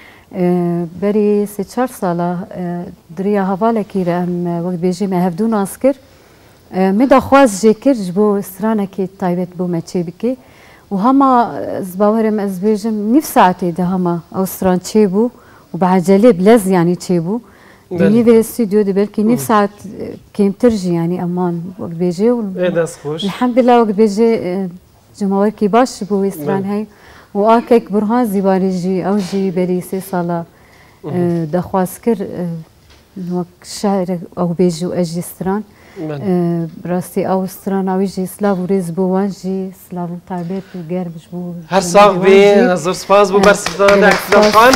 بري ستشار صالة دريا هفالة كيرا أم وقت بيجي ما هفدون أسكر مدا خواز جيكر جبو سرانا كي طيبت بو ما تشيبكي وهما زباورم أزبيجم نف ساعتي ده هما أو سران تشيبو وبعجلي بلز يعني تشيبو دني في الاستوديو دي بالكي نف ساعة كيم ترجي يعني أمان وقت بيجي الحمد لله وقت بيجي جمهور كي باش بو يسران هاي وآكك برهان زيباري جي أو جي بريسي صالة دخواسكر وقت شعر أو بيجي وأجي ستران براسي أو ستران أو يجي سلاف وريز بو وانجي سلاف طيبات وقربش بو هر صاغ بي نظر سباز بو برس دانا خان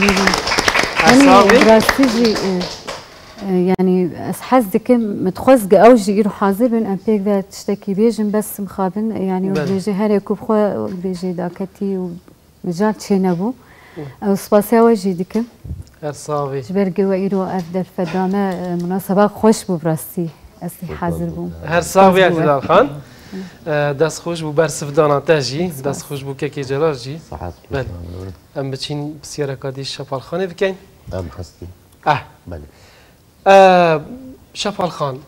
يعني براسي جي يعني حاسدك متخزقة أو جي يروح حاضر بين أمبيك ذا تشتكي بيجن بس مخابن يعني وبيجي هاري كوبخوا وبيجي داكتي ومجال تشينابو أو سباسيا وجي ديك هرصابي جبرقي وإيرو أفضل فدامة مناسبة خوش بو براسي أصلي حاضر بو هرصابي اعتدال خان دست خوش بو برس فدانا تاجي دست خوش بو كيكي جلال جي صحات بله أم بتشين بسيارة كادي شفال خاني بكين أم حستي أه بله آه شفال خان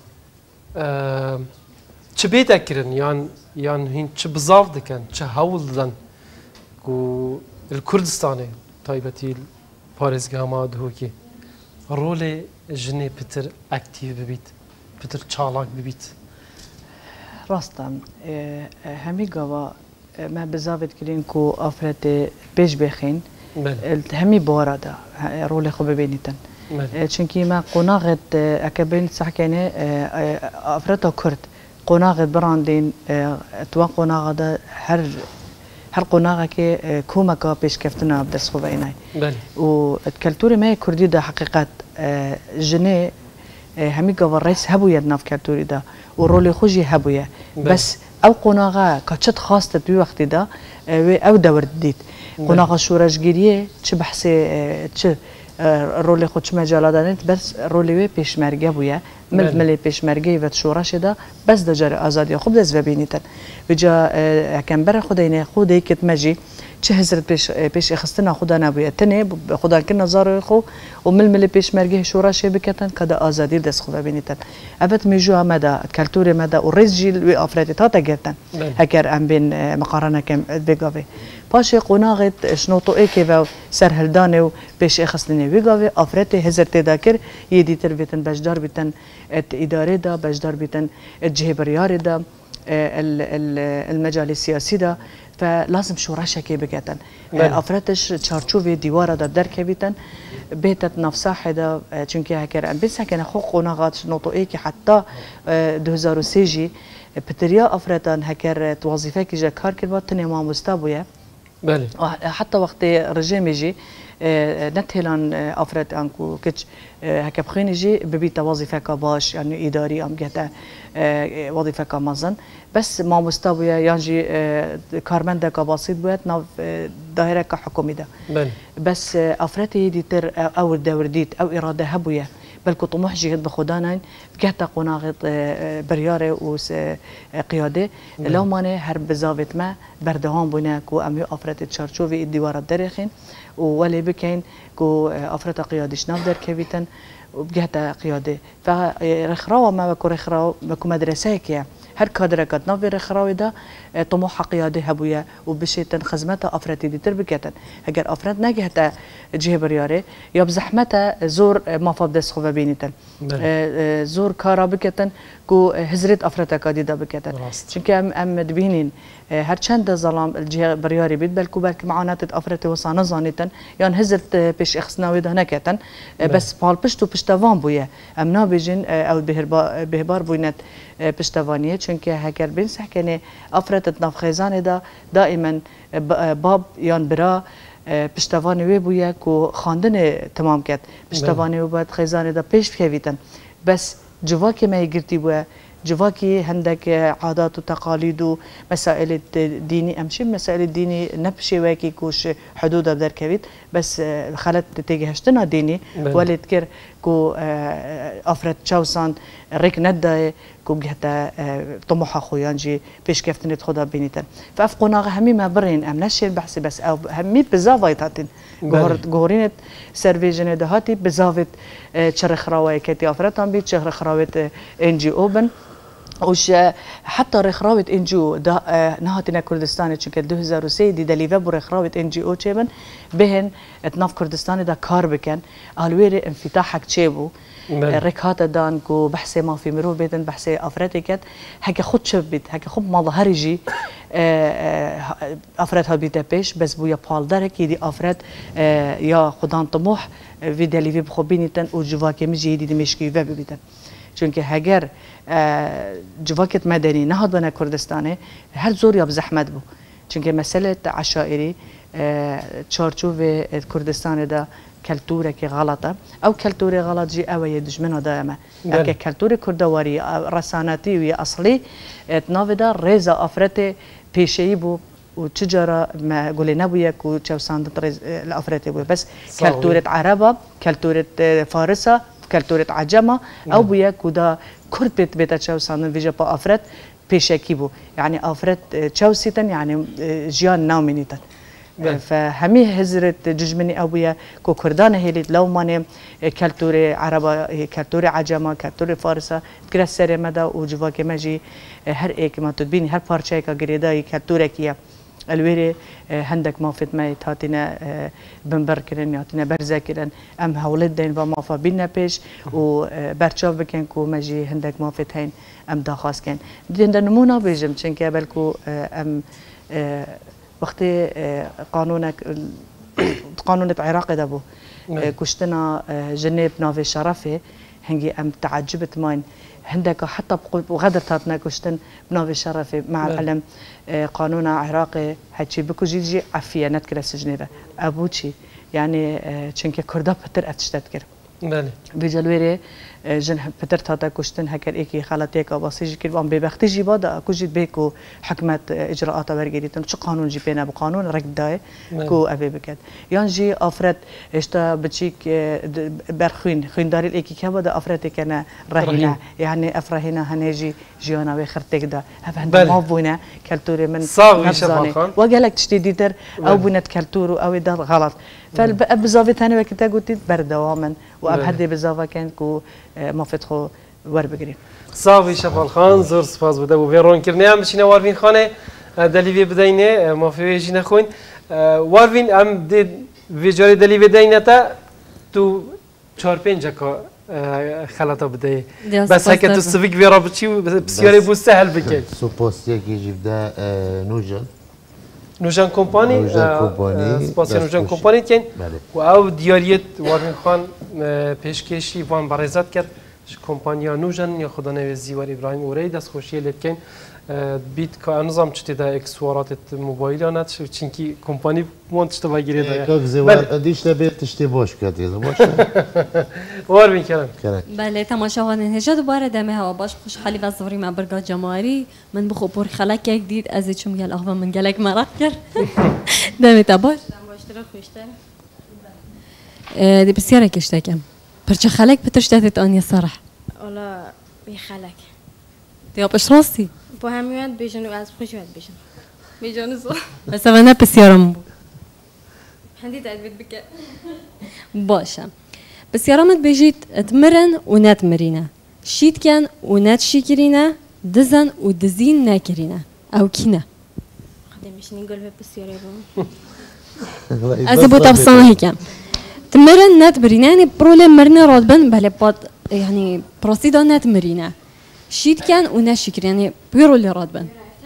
آه چه بيت أكرن يعني يعني هين چه بزاف دكان چه هول دن كو الكردستاني طيبتي باريس ما دهوكي رول جني بتر أكتيف ببيت بتر چالاك ببيت راستم همي قوا ما بزافت كلين كو أفرت بيش بخين همي بورادا رول خو ببينيتن چونکی ما قناغت اکبین سحکنه افراد کرد قناغت براندین تو قناغ هر هر قناغ که کومکا پیش کفتنا بدرس خوب اینای و الکلتوری ما کردی ده حقیقت جنه همی قوار رئیس هبویه ناف کلتوری ده و رولی خوشی هبویه بس او قناغ کچت خاصت توی وقتی ده او دور دید قناغ شورشگیریه چه بحث چه رول خودش مجال دادند بس رولی پیشمرگه بوده مل مل پیشمرگه و شورش ده بس دجار آزادی خوب دست ببینید وجا کم بر خدای خودی کت مجی چه هزار پیش پیش خستنا خدا نبوده تنه خدا که نظر خو و مل مل پیشمرگه شورش بکتن کدا آزادی دست خوب ببینید ابد میجو مدا کلتور مدا و رئیس جیل و افراد تا تگرتن اگر ام بین مقارنه کم بگاوی باشه قناغت شنو تو ایکی و سرهلدانه و پیش خستنی بگاوی افراد هزار تداکر یدی تر بیتن بجدار بیتن اداره دا بجدار بیتن جهبریار دا المجال السياسي ده فلازم شورشة كي بكتن افرادش تشارچوفي ديوارا ده درك بيتن بيتت نفساحه ده چونكي هكر بس هكن خو قناغات نوتو ايكي حتى دو هزار و سه جي بتريا افرادن هكر وظيفه كي جا كار كربات تني ما مستابويه بله حتى وقت رجيم يجي نتهلان افراد انكو كش هكا بخيني جي ببيتا وظيفه كباش يعني اداري ام جتا وظيفه كمازن بس ما مستويه يانجي كارمندا كبسيط بيت ناف دائره كحكومي ده بس افرادي دي تر او الدور ديت او اراده هبويه بلكو طموح جهد بخدانا بكهتا قناغط بريارة وقيادة لو ماني هرب بزاوت ما بردهان بناك وأميو أفرت تشارشوفي الديوار الدرخين وولي بكين كو أفرت قيادة شناف در كيفيتن وبكهتا قيادة فرخراوة ما بكو رخراو بكو مدرسة كيا هر كادر كات نافي رخراوي دا طموح قيادة هبويا وبشيتن خزمتها أفرتي دي تربكتن هجر أفرت ناجي هتا جه بريارة يا بزحمتها زور ما فبدس خوفا بينيتن زور كارا بكتن كو هزرت أفرتها كاديدا بكتن چونك أم أم دبينين هر چند ظلام الجه برياري بيت بلكو بلك معاناة أفرتي وصانا زانيتن يعني هزرت بيش إخسناوي ده نكتن بس بال بشتو بشتوان بويا أم نابجين أو بهربا بهبار بوينت بشتوانية چونك هكر بنسح كني أفرت نافخيزان دا دائما باب يان برا پشتوانه وی بویا کو خواندن تمام کرد پشتوانه و بعد خیزانه دا پیش بکویتن بس جواکی ما گرتی بویا جواکی هندک عادات و تقالید و مسائل دینی امشی مسائل دینی نبشی وکی کوش حدود در کوید بس خلت تیجهشتنا دینی ولی تکر کو افراد چوسان ریک ندای کو بجهتا طموح خویان جی پیش کفتنت خدا بینیتن فافقونا همي ما برين ام نشين بحث بس او همي بزاويت هاتين جورينت سيرفيجن دهاتي بزاويت تشرخ راوي كتي افراتان بيت تشرخ راويت ان جي اوبن وش حتى رخراوة ان جي او ده نهاتنا كردستان چونك دو هزار و سه دي دليفه بو رخراوة ان جي او چبن بهن اتناف كردستان ده كار بكن الويري انفتاحك چبو ركهات دان كو بحثي ما في مرو بيتن بحثي افراتي كت هكا خود شبت هكا خود مظهري جي افراد هابيتا بيش بس بويا بال درك يدي افراد يا خدان طموح في دليفه بخوبينيتن و جواكي مجي دي مشكي في بيتن چونکه هگر جواکت مدنی نهاد بنا کردستانه هر زور یا بزحمت بو چونکه مسئله عشائری چارچوب کردستان دا کلتوره که غلطه او کلتوره غلط جی اوه دجمنه دائمه اگه کلتور کردواری رسانتی و اصلی اتناو دا ریزا افرت پیشهی بو و تجارة ما قولي نبويا كو تشوسان الأفريقيا بو بس كلتورة عربة كلتورة فارسة كلتورة عجمة أو بويا كودا كرد بيت بيتا تشوسان فيجا با أفراد بيشاكي بو يعني أفراد تشوسيتن يعني جيان ناومينيتن فهمي هزرت ججمني أبويا كو كردان هيليت لو ماني كلتورة عربة كلتورة عجمة كلتورة فارسة تكرا سري مدى وجواكي ماجي هر ايك ما تدبيني هر بارشاي كغريداي كلتورة كيا الويري هندك ما فيت ما تاتينا بنبر كرن ياتينا برزا كرن ام هولد دين وما فبينا بيش وبرشاف بكن كو ماجي هندك ما فيت هين ام داخاس كان دين نمونا بيجم چنكه بلكو ام وقت قانونك قانون العراق دابو كشتنا جنيب نافي شرفي هنجي ام تعجبت ماين هندك حتى وغدر تاتنا كشتن بنافي شرفي مع العلم قانون عراقي هاتشي بكو جيجي عفيه نتكر سجنيبه ابوتشي يعني چنكه كردا بتر اتشتتكر بله بجلويري جن بتر تاتا كشتن هكر ايكي خالتيك وباسيجي كير وام ببختي جي بادا كوجيت بيكو حكمت اجراءات ورغيريتن شو قانون جي بينا بقانون ركداي كو ابي بكت يانجي افرد اشتا بتشيك برخين خينداري الايكي كبدا افرد كان رهينه يعني افرهنا هنيجي جيانا وخرتك دا هفند ما بونا كلتوري من نفساني وقالك تشتي ديتر او بنت كلتورو او ده غلط فبزافي ثاني وقت قلت بردواما وابهدي بزافا كان كو ما فتخو ور بگیریم. صافی شفال خان زور سپاس بوده و ویرون کرنی هم بچینه واروین خانه دلیوی بدینه ما فیویجی نخوین واروین هم دید ویجاری دلیوی بدینه تا تو چهار پنج کا خلاطه بده بس هک تو سویک ویرا بچی و بسیاری بو سهل بکن. سپاسی کی جبده نوجان نوجان کمپانی سپاسی نوجان کمپانی کن و او دیاریت واروین خان پیشکشی وان برزاد کرد کمپانیا نوجن یا خدا نویزی و ابراهیم اوری دست خوشی لکن بیت که نظام چتی دا اکسوارات موبایل آنات شو چینکی کمپانی مونت چتا بگیری دایا. که زیاد دیش لبیت تشتی باش کردی باشه. وار بین کردم. بله تماشاوان هجا دوباره دمه هوا باش خوشحالی و زوری من برگا جماری من بخو پر خلاک یک دید از چون گل آخوا من گلک مرق کرد. دمه تا باش. باشتر خوشتر. دی بسیار کشته کم. پرچه خلاک بترشته آنی صراحة. ولا بخلاك. دی آبش راستی. با همیاد بیشتر و از خوشیات بیشتر. بیشتر زو. بس انا بسیارم. هندی تعبیر بکه. باشه. بسیارمت بیجید تمرن و نتمرینه. شید کن و نت شکرینه. دزن و دزین نکرینه. او کینه. خدمتش نقول به بسیاری بام. از بود افسانه هیکم. تمرن نتمرینه یعنی پرول مرنه رادبن بله باد يعني بروسيدا نت مرينا شيت كان ونشكر يعني بيرو اللي رادبن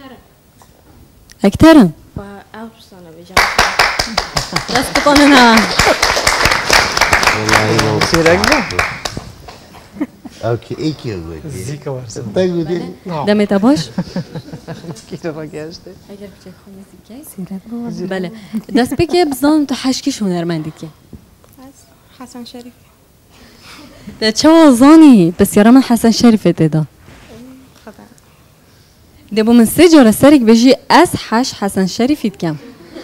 اكترن أوصلنا بجد بس بطننا والله سير أكبر اوكي ايكي يقول زيكا ورسم تقول دي دمي تباش كيف رجعت اگر بچه خونی زیکای سیرت بله دست بگه بزن تو حشکش هنرمندی که حسن شریف ده چه وازانی بسیار من حسن شریفه دیده خدا ده با من سه جاره سرک بجی از حش حسن شریفیت کم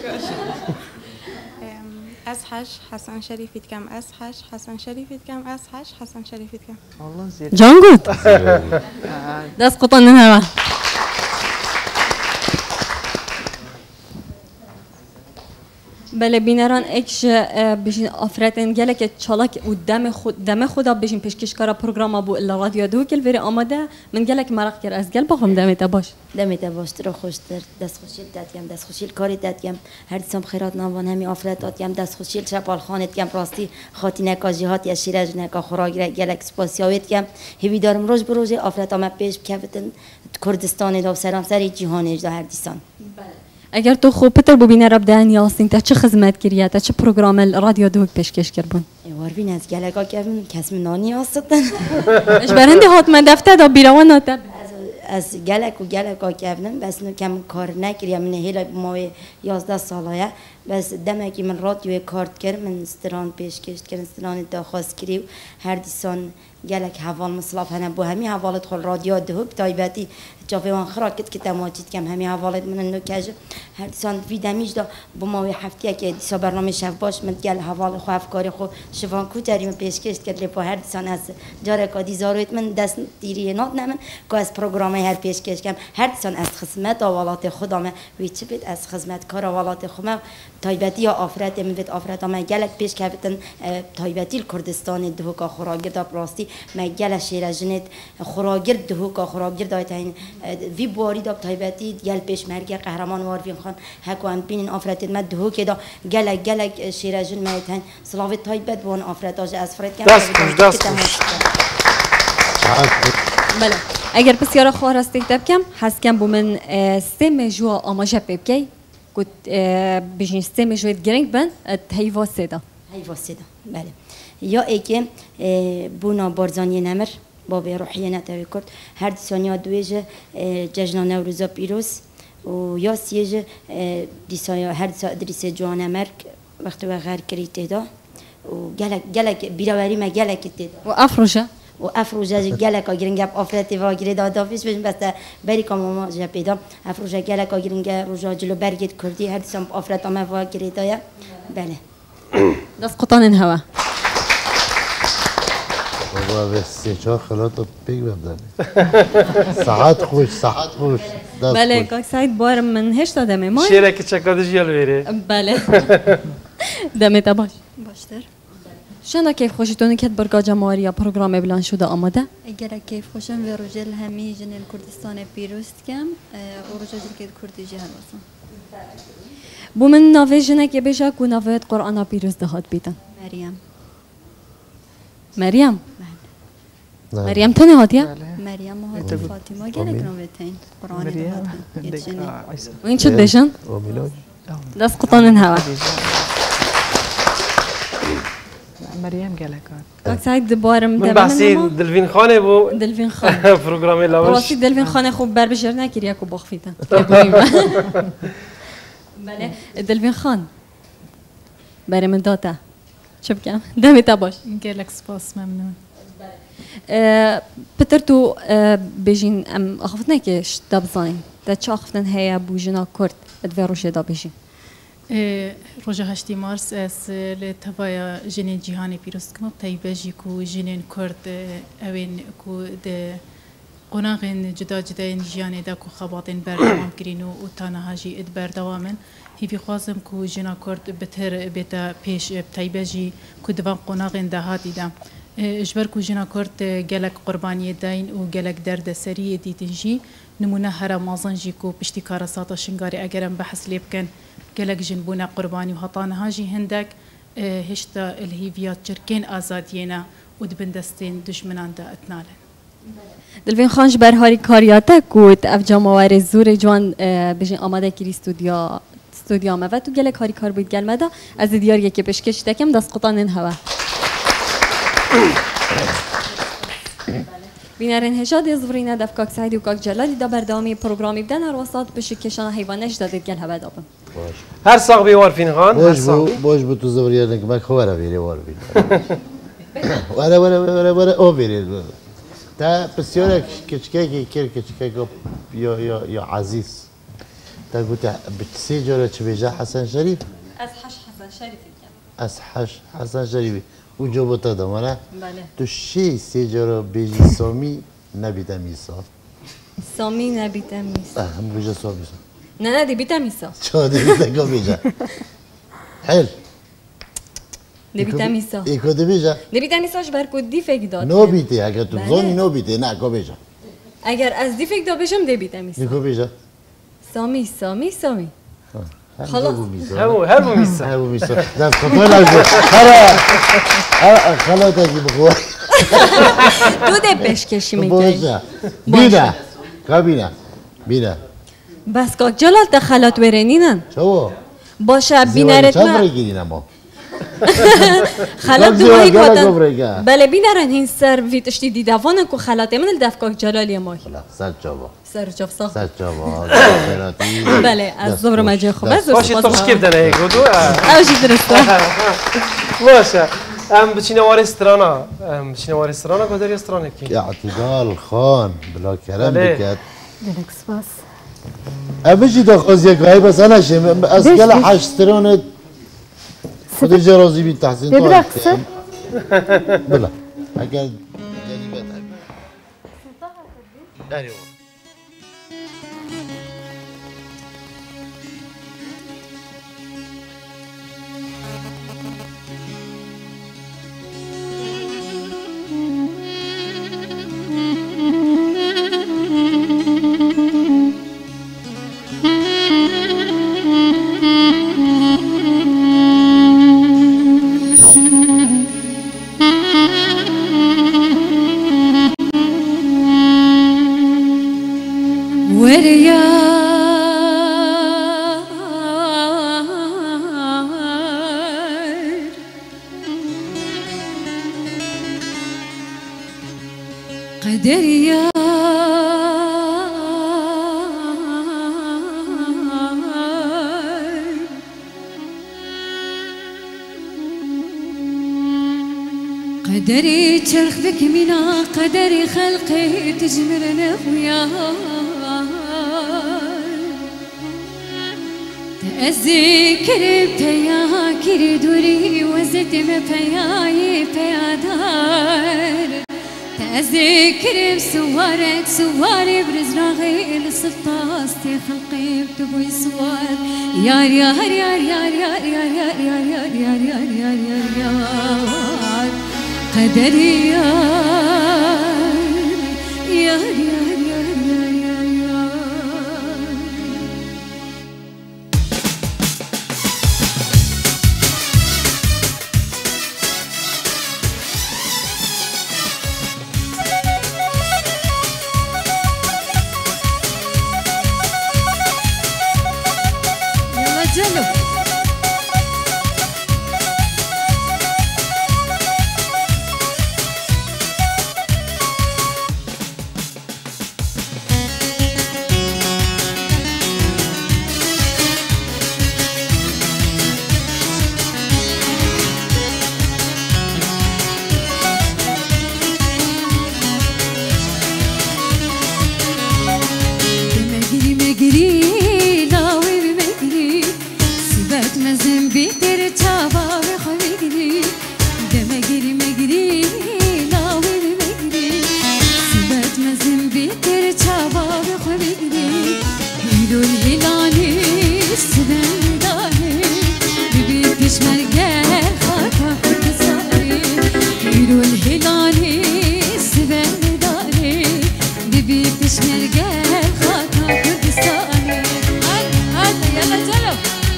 از حش حسن شریفیت کم از حش حسن شریفیت کم از حش حسن شریفیت کم والله زين جان گود دست قطان نهوا بله بینران اکش بجین آفرتن گله که چالاک و دم خود دم خدا بجین پیشکش کارا پروگرام بو الا رادیو دو کل وری آماده من گله که مرق کرد از گل بخوام دمت باش دمت باش ترا خوشتر دست خوشیل دادیم دست خوشیل کاری دادیم هر سام خیرات نوان همی آفرت دادیم دست خوشیل شپال خانت کم راستی خاطی نکا جهات یا شیرج نکا خوراگره گله سپاسیاویت کم هیوی دارم روز بروز آفرت آمد پیش کفتن کردستان دو سلام سری جهان اجدا هر دیسان اگر تو خوب پتر ببینه رب دهن یاسین تا چه خدمت کریه تا چه پروگرام رادیو دوک پیشکش کردن واربین از گلگا کردن کس من نانی هستن اش برنده هات من دفته دا بیروان ناتا از گلک و گلگا کردن بس نو کم کار نکریم من هیلا ما یازده ساله بس دمه که من رادیو کارت کرد من استران پیشکش کرد استران داخواست کردیم هر دیسان گلک حوال مصلاف هنه بو همی حوالت خال رادیو دهوک تایبتی جاوان خراکت که تماجید کم همی حوالت من نو کج هر دیسان ویدمیش دا با ما هفته که دیسا برنامه شف باش من گل حوال خو افکاری خو شفان کوتری من پیشکش کرد لپا هر دیسان از جاره کادی زارویت من دست دیری نات نمن که از پروگرام هر پیشکش کم هر دیسان از خدمت آوالات خدا ما وی چه بید از خدمت کار آوالات خدا تایبتی یا آفرت میوید آفرت ما گلک پیش کردن تایبتی کردستان دهوکا خوراگرد پراستی ما گل شیر جنت خوراگرد دهوکا خوراگرد آیت این وی باری داب تایبتی گل پیش مرگ قهرمان واروین خان هکوان بین آفرت ما دهوک دا گلک گلک شیر جن ما تن سلاوی تایبت وان آفرت آج از فرد کم دست خوش دست خوش بله اگر بسیار خوار است تکتب کم هست کم بو من سه مجوا آماجه بکی قلت بيجي نستعمل شوية جرينك بن هي واسدة هي واسدة بله يا إيكي بونا بارزاني نمر بابي روحية نتاوي كرد هر ثانية دويجة جشن نوروز بيروز ويا سيجة ديسايا هر دريسة جوانا مرك وقت وغير كريتة دا وجلك جلك بيراوري ما جلك تدا وأفرجة وافروجا جالك اگرنگ افرتی و اگری داد دافیس بچن بس بری کام ما جا پیدا افروجا جالك اگرنگ روجا جلو برگت کردی هر سام افرت ما و اگری دایا بله دست قطان الهوا بابا بس چه خلاط پیک بدن ساعت خوش ساعت خوش بله کاک سعید بار من هشت دمه ما شیره که چکادش یال بره بله دمه تا باش باشتر شنو كيف خوشتوني كت برقا جماريا برنامج بلان شو ده آماده؟ اگر كيف خوشم و رجل همی جن کردستان پیروست کم و رجل که کردی جهان واسم بو من ناوی جنه که بجا کو ناویت قرآن پیروز دهات بیتن مریم مریم مریم تنه هاتیا؟ مریم و هات فاطمه گلک ناویتین قرآن دهات یتشنی وين شد بجن؟ دست قطان الهوا مريم قالكات كاك سعيد دبارم من بحثي دلفين خانه بو دلفين خانه برنامج لاوش واسي دلفين خانه خوب بر بجرنا كريا کو بخفيتا بله دلفين خان برای من داتا چه بگم دمی تا باش گلک سپاس ممنون پتر تو بجین ام اخفتن که شتاب زاین تا چه اخفتن هیا بوجنا کرد ادوار روشه دا بجین روز هشت مارس از لطفایا جنین جهانی پیروز کم تایی بجی کو جنین کرد اوین کو د قناغین جدا جدا این جهانی دا کو خباتین بردوام کرینو و تنهاجی اد بردوامن هیوی خوازم کو جنا کرد بتر بیتا پیش تایی بجی کو دوام قناغین دا هاتی دام اجبر کو جنا کرد گلک قربانی داین و گلک درد سری دیتنجی نمونه هر مازنجی کو پشتی کار ساتا شنگاری اگرم بحث لیب کن گلک جنبونه قربانی و هطانه هاجی هندک هشتا الهیویات چرکین آزادینا و دبندستین دشمنان دا اتنالن دلوین خانش بر هاری کاریاتا کود اف جاموار زور جوان بجین آماده کری استودیا استودیا ما و تو گلک هاری کار بود گل مدا از دیار یکی پشکش دکم دست قطان هوا بینرین هجاد زورینه دف کاک سعیدی و کاک جلالی دا بردامی پروگرامی بدن هر وسط بشه کشان حیوانش دادید گل هوا دابم هر ساق بیوار فینغان باش بو باش بو تو زوریه نکمک خواره بیری وار بین وره وره وره وره او بیری تا بسیاره کچکه کر کچکه یا یا یا عزیز تا قلت بتسي جوله تبيجا حسن شريف أسحش حسن شريف أسحش حسن شريف وجوبته دمانه بله تو شي سي جوله بيجي سامي نبي تميسا سامي نبي تميسا اه هم بيجا سامي نه نه دي بيتميسا شو دي بيجا بيجا حل دي بيتميسا ايه كده بيجا دي بيتميساش بركود دي فيك داد نو بيتي اگر تو زوني نو بيتي نه کو بيجا اگر از دي فيك دا بشم دي بيتميسا کو بيجا سامي سامي سامي خلاص همو همو ميسا همو ميسا دست خطوه لازم خلا خلا تاكي بخواه تو ده بشکشی میگی باشه بینا کابینا بینا بس که جلال تخلات ورنینن چو باشه بینارت ما چطوری گیریم ما خلات دو هایی کاتن بله بینارن این سر ویتشتی دیدوانن که خلات من الدفکاک جلالی ما سر چابا سر چاب ساخت سر چابا بله از زبر مجه خوب است باشه تشکیل داره یک دو اوشی درسته باشه ام بچینه وارسترانا ام بچینه وارسترانا کداری استرانه کی اعتدال خان بلا کرم بکت دلک سپاس ابجی دخواست یک غیب از انا شم از گل حشترانه خود جرازی بی تحسین تو بلا اگر جنیبت داری قدري ترخ بك منا قدري خلقي تجمرنا وياي تأذكر بيا كري دوري وزت مبياي بيادار تأذكر بسوارك سواري برزراغي لصفاستي خلقي بتبوي سوار يار يار يار يار يار يار يار يار يار يار يار يار يار يار قدري يار يار يار يار يار يار يلا جلو إلو الهلالي سبن داري ببي بشمرقة خاطر كردستاني هات هات يلا جلو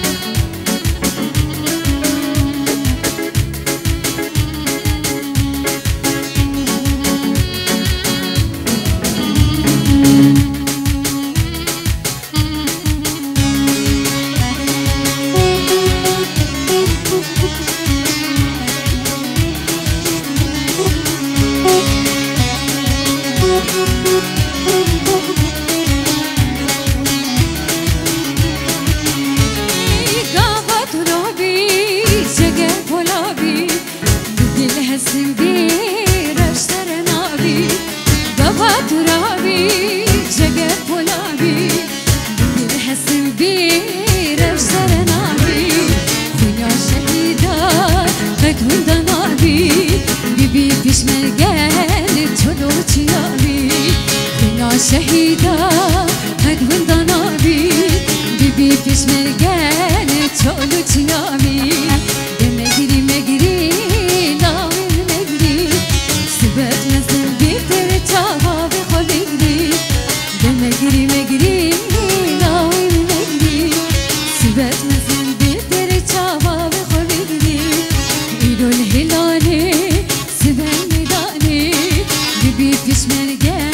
شهيدة هد ولدنا بي بيبي فيش مرقان تقولو تنامي دمجري مجري ناوي مجري سبت نزل بيتر تابا بخليقري دمجري مجري ناوي مجري سبت نزل بيتر تابا بخليقري إلو الهلالي سبن ميداني بيبي فيش مرقان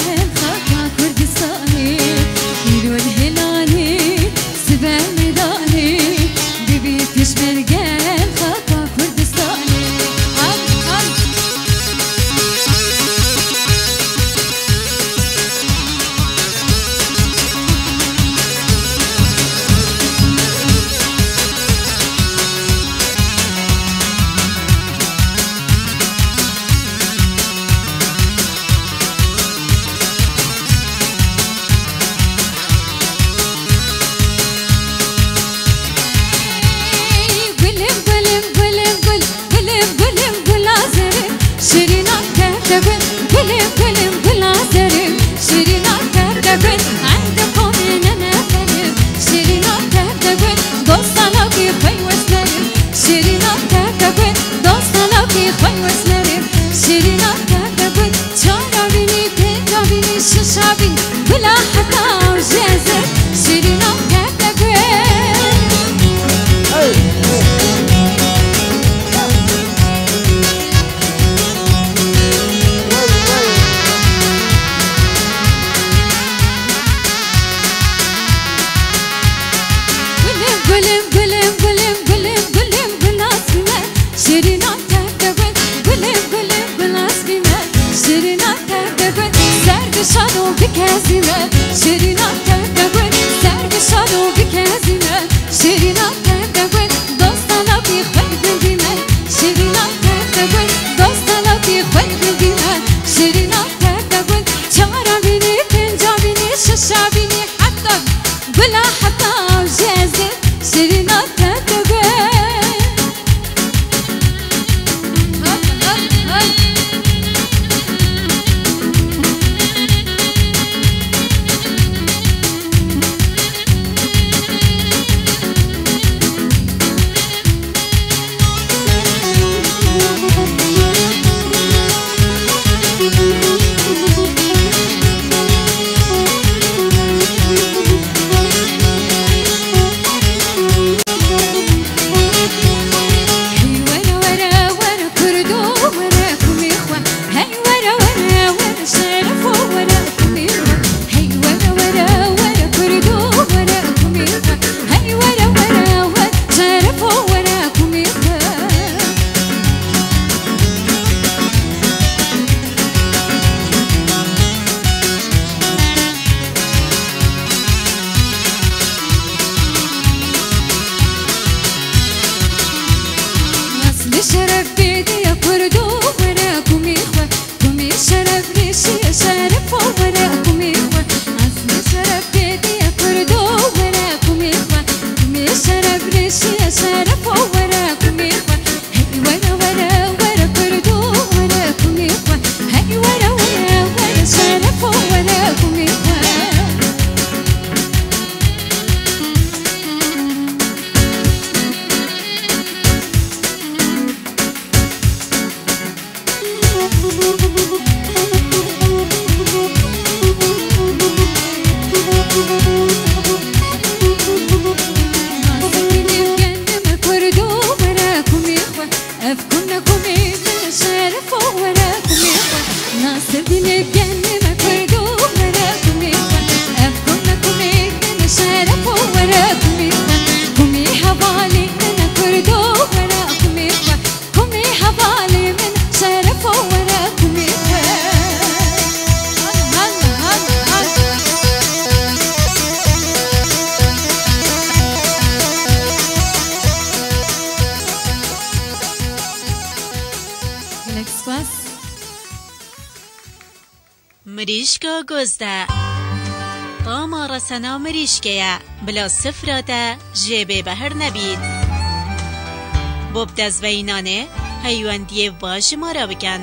مریشکا گزده طاما رسنا مریشکیا بلا سفراتا جیبه بهر نبید بوب دزوینانه هیواندیه واج مارا بکن.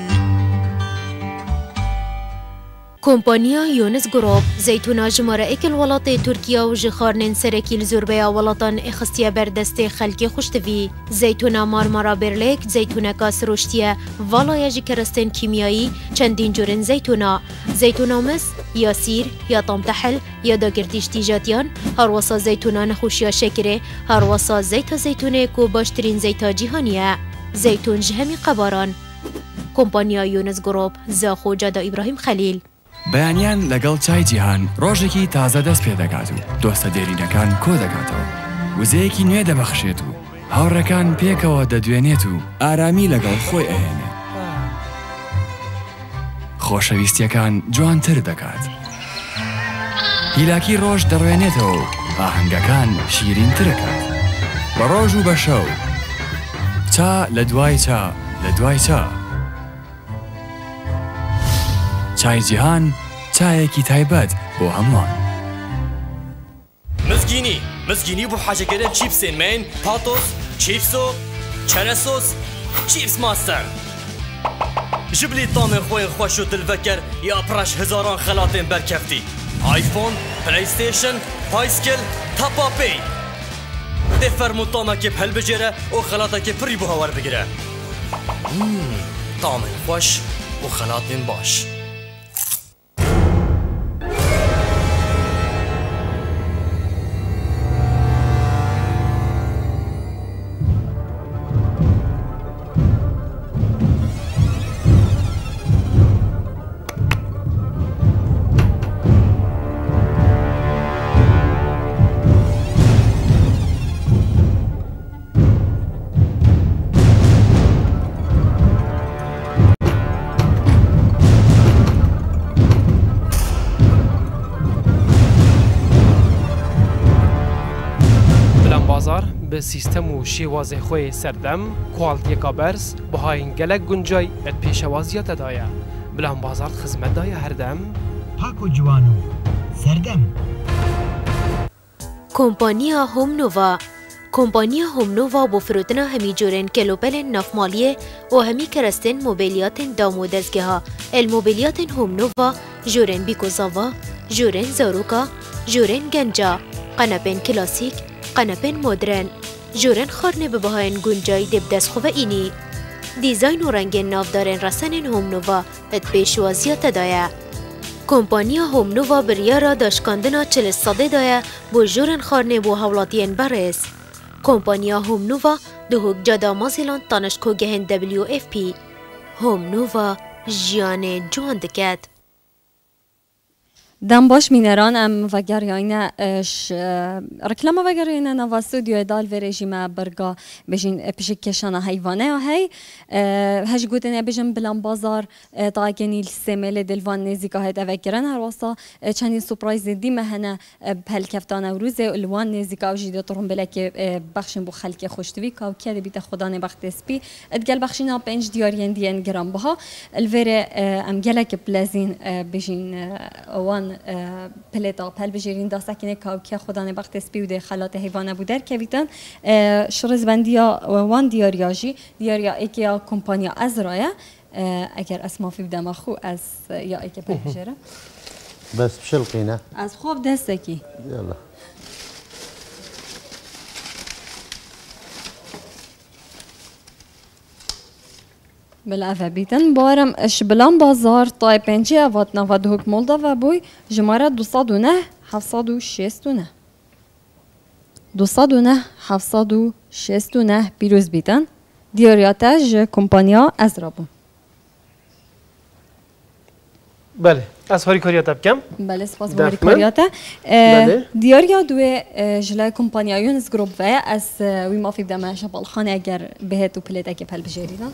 کمپانیا یونس گروپ زیتونا جماره اکل ولات ترکیه و جخارنین سرکیل زوربیا ولاتان اخستیا بردست خلکی خوشتوی زیتونا مارمارا برلیک زیتونا کاس روشتیه والا جی کرستن کیمیایی چندین جورن زیتونا زیتونا مس یا سیر یا طمطحل یا داگرتیش تیجاتیان هر وسا زیتونا نخوشیا شکره هر وسا زیت زیتونه کو باشترین زیتا جیهانیه زیتون جهمی قباران. کمپانیا یونس گروپ زاخو جادا ابراهیم خلیل. بەیانیان لەگەڵ چای جیهان ڕۆژێکی تازە دەست پێ دەکات و دۆستە دێرینەکان کۆ دەکاتەوە وزەیەکی نوێ دەبەخشێت و هاوڕەکان پێکەوە دەدوێنێت و ئارامی لەگەڵ خۆی ئەهێنێت خۆشەویستیەکان جوانتر دەکات هیلاکی ڕۆژ دەڕوێنێتەوە و ئاهەنگەکان شیرینترەکات بە ڕۆژ و بە شەو چا لە دوای چا لە دوای چا چای جیهان چایەکی تایبەت بۆ هەمووان. مزگینی مزگینی بۆ حاجەگەرە چیپسێن مین پاتۆس چیپسۆ چەرەسۆس چیپس ماستەر ژبلی تامێن خۆیان خۆش و دلڤەکەر یا پڕەش هزاران خەلاتێن بەرکەفتی آیفۆن پلەیستێشن پایسکل تاپا پێی دێ فەرموو تامەکێ هەلبژێرە و خەلاتەکێ پڕی بۆ هەوار بگرە تامێن خۆش و خەلاتێن باش. به سیستم و شیواز خوی سردم کوالتی کابرس بهاین گلک گنجای ات پیشوازیات دایه بلان بازار خدمت دایه هردم پاکو جوانو سردم. کمپانیا هوم نووا کمپانیا هوم نووا بو فروتنا همی جورن کلوپل نافمالیه و همی کرستن موبیلیات دامو دزگه الموبیلیات هوم نووا جورن بیکوزاوا جورن زاروکا جورن گنجا قنبن کلاسیک قنبن مدرن جورن خارنه به بهاین گنجای دب دست خوبه اینی دیزاین و رنگ نافدارن رسن هوم نووا ات پیشوازیات دایه کمپانیا هوم نووا بریارا داشکاندنا چل ساده دایه بو جورن خارنه بو هولاتین برس کمپانیا هوم نووا دهوک جادا مازیلان تانشکو گهن دبلیو اف پی هوم نووا جیان جوان دکد. دم باش مینران ام وگریان اش رکلام وگریان نوا استودیو دال و رژیم برگا بجین پیش کشان حیوانه هی هج گوتن بجیم بلان بازار تاگنی سمل دلوان نزیکا هد وگران هر واسا چندین سورپرایز دی مهنه بهل کفتان روز الوان نزیکا وجید ترون بلک بخشن بو خلق خوشتوی کا کید بیت خدا نه وقت اسپی ادگل بخشینا پنج دیارین دین گرام بها الور ام گلک بلازین بجین وان پلیتا پل بجیرین داسته کنه که خدا نبخت اسپیوده خلات حیوانه بودر که بیتن شرز بندیا وان دیاریاجی دیاریا ایکیا کمپانیا از رایه اگر اسما فی بدم خو از یا ایک پل بجیره بس بشلقينا از خوب دستکی يلا بالعفو بیتن بارم اش بلان بازار طای پنجی اوات نواد هک مولداوا بوی جماره دوصد و نه هفتصد و شصت و نه دوصد و نه هفتصد و شصت و نه پیروز بیتن دیاریاتا ج کمپانیا ازرابون. بله از هاری کاریاتا بکم. بله سپاس هاری کاریاتا. دیاریا دوی جلای کمپانیا یونس گروپ و از وی مافی بدم شبال خانه اگر بهت و پلیت اگه پل بجریدن.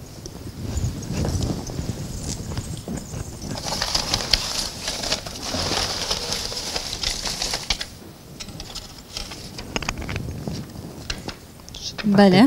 بله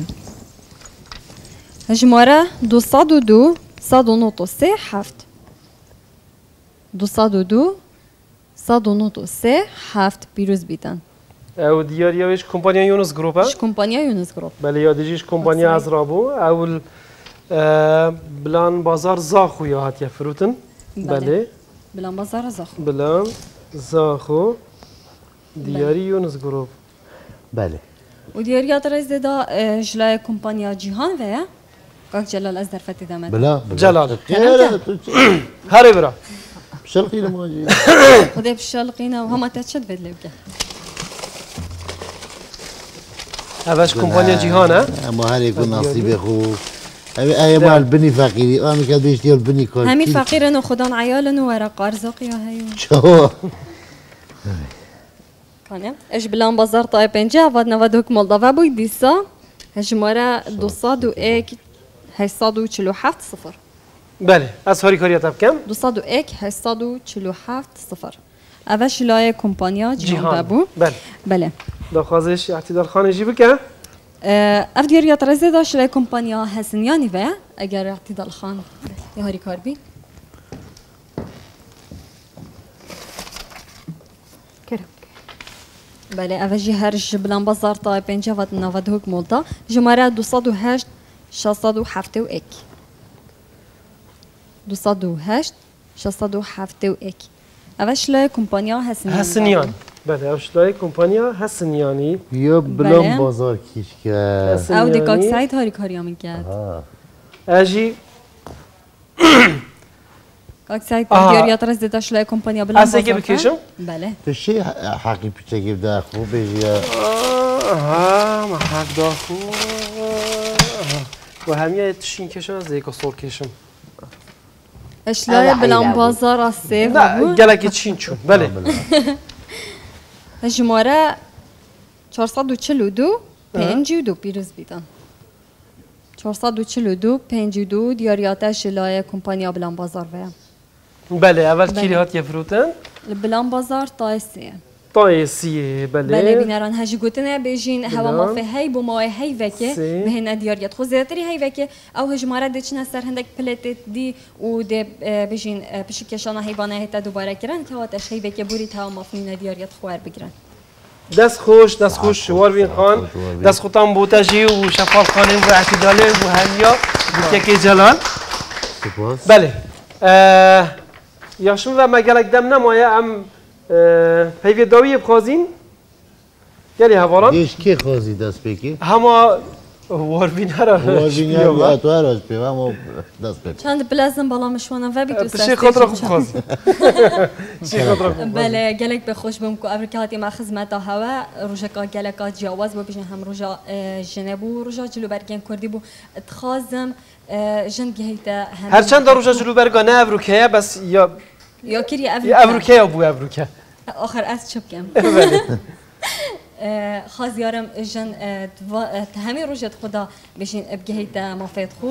جماره دوصد و دو صد و نوت و سه هفت دوصد و دو صد و نوت و سه هفت پیروز بیتن او دیاریاش کمپانیا یونس گروپ ها؟ کمپانیا یونس گروپ بله یادیش کمپانیا از رابو اول بلان بازار زاخو یا هات فروتن بله بلان بازار زاخو بلان زاخو دیاری یونس گروپ بله و دیاریات رئیس دا جلای کمپانیا جیهان و کاک جلال از درفتی دامد بلا جلال هری برا بشلقينا ماجي خذي بشلقينا وهم تشد بدلي بقى هذاش كومبانيا جيهان ها اما هل يكون نصيب خو اي مال بني فقيري انا كان بيشتي البني كل همي فقير انه خدان عيال ورا قرزق يا هيو شو كان ايش بلان بازار طاي بنجا بعد نودوك مولدوفا بو ديسا هجمره دوصد و یک هشتصد و چهل و هفت صفر بله از هاری کاریاتا بکم دوصد و یک هشتصد و چهل و هفت صفر اولش لای کمپانیا جیهان بو بله بله داخوازش اعتدال خانه جی بکه اف دیاریات رزه داشت لای کمپانیا حسنیانی و اگر اعتدال خان یه هاری کار بی بله اوجی هرش بلان بازار تا پنجاه و نود هک مولدا جماره دوصد و هشت شصد و هفت و یک دوصد و هشت شصد و هفت و یک اوش لای کمپانیا حسنیان حسنیان بله اوش لای کمپانیا حسنیانی یا بلان بازار کیش کرد او دیکاک سایت هاری کاریا میکرد اجی کاک سایت دیاریات رز داشت لای کمپانیا بلان بازار که بکشم بله تشی حقی پیچه گیب داخو بیجی آها ما حق داخو و همیه تشین کشم از دیگه سور کشم اشلای بلان بازار است نه گلکی چین چون بله جماره چهارصد و چهل و دو پنج و دو پیروز بیدن چهارصد و چهل و دو پنج و دو دیاریات اشلای کمپانیا بلان بازار بیم بله اول کیلی هات یفروتن بلان بازار تایسیه تایسیه بله بله بینران هجی گوتنه بیجین هوا ما في هی بو ما هی وکه بهن دیاریات خو زیاتری هی وکه او هجماره دچنا سر هندک پلت دی و د بیجین پشکشان حیوانه هتا دوباره کردن که واتش هی وکه بوری تا ما فین دیاریات خوار بگیرن دست خوش دست خوش واروین خان دست خوتام بوتاجی و شفاف خانم و اعتداله و همیا بوتیک جلال بله یاشم و مگلک دم نمایه ام پیوی داوی بخوازین گلی هواران دیش کی خوازی دست بکی؟ هما واروین هر واروین هر تو هر از پیو اما دست بکی چند بلازم بالا مشوانم و بیتو سرستی شی خود را خوب خوازی شی خود را خوب بله گلک بخوش بم کو افریقاتی ما خدمت هوا روجا گلکا جواز و بیشن هم روجا جنبو روجا جلو برگن کردی بو اتخازم جند گهیتا هر چند روجا جلو برگانه افریقا بس یا یا کری افریقا یا بو افریقا آخر از چپ کم خازیارم جن همه روجت خدا بشین بگهیت مافید خو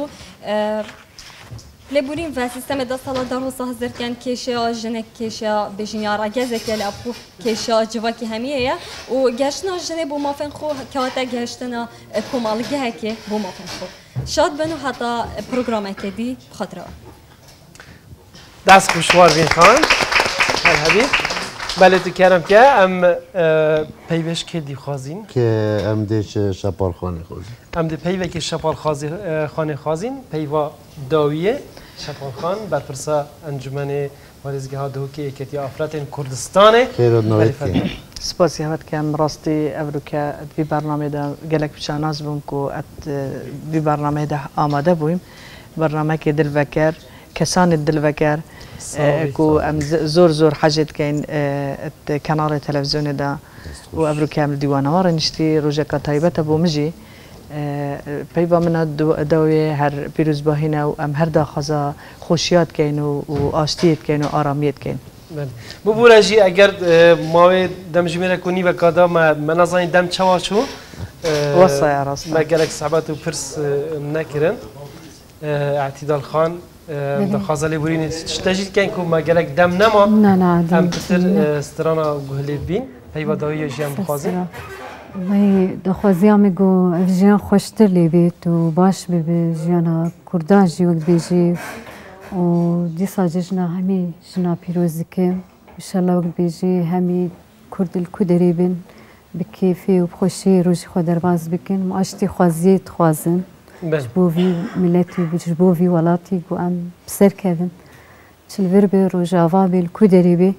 لبوریم و سیستم دست سال در حسا هزار کن کشیا جنک کشیا بشین یارا گزه کل ابو کشیا جواکی همیه و گشتنا جنه بو مافن خو کاتا گشتنا کمال گهکی بو مافن خو شاد بنو حتی پروگرام کدی خاطره دست خوشوار بین خان حبیب بله تو کردم که ام پیوش که دی خوازین که ام دیش شپال خانه خوازین ام دی پیوه که شپال خانه خوازین پیوا داویه شپال خان برپرسا انجمن وارزگاه ها دو که اکتی افراد کردستانه خیرات نوید که سپاسی همت که ام راستی افرو که بی برنامه دا گلک بچاناز بوم که ات بی برنامه دا آماده بویم برنامه که دل وکر کسان دل وکر کو ام زور زور حاجت کن کانال تلویزیون دا و ابرو کامل دیوانوار نشتی روزه کتایبت بو مجی پیبا من دوی هر پیروز باهینه و ام هر داخل خوشیات کن و آشتیت کن و آرامیت کن. بو بورجی اگر ماوی دم جمیره کنی و کادا ما منظاین دم چواشو وصايا راس ما قالك صعبات وبرس نكرن اعتدال خان دخازه لي بورين تشتاجي كان كو ما قالك دم نما لا لا ام بتر استرانا غهلي بين هي وداوي جيم بخازي وي دخوازي اميغو افجيان خوشتر لي بيت وباش بجيانا كرداجي وقت بيجي ودي صاججنا همي جنا بيروزكي ان شاء الله وقت بيجي همي كرد الكدري بن بكيفي وبخوشي روجي خو درباز بكن ماشتي خوازيت خوازن جبوفي ملتي بجبوفي ولاتي قو ام بسر كذن شلفربي روجافا بالكدري بي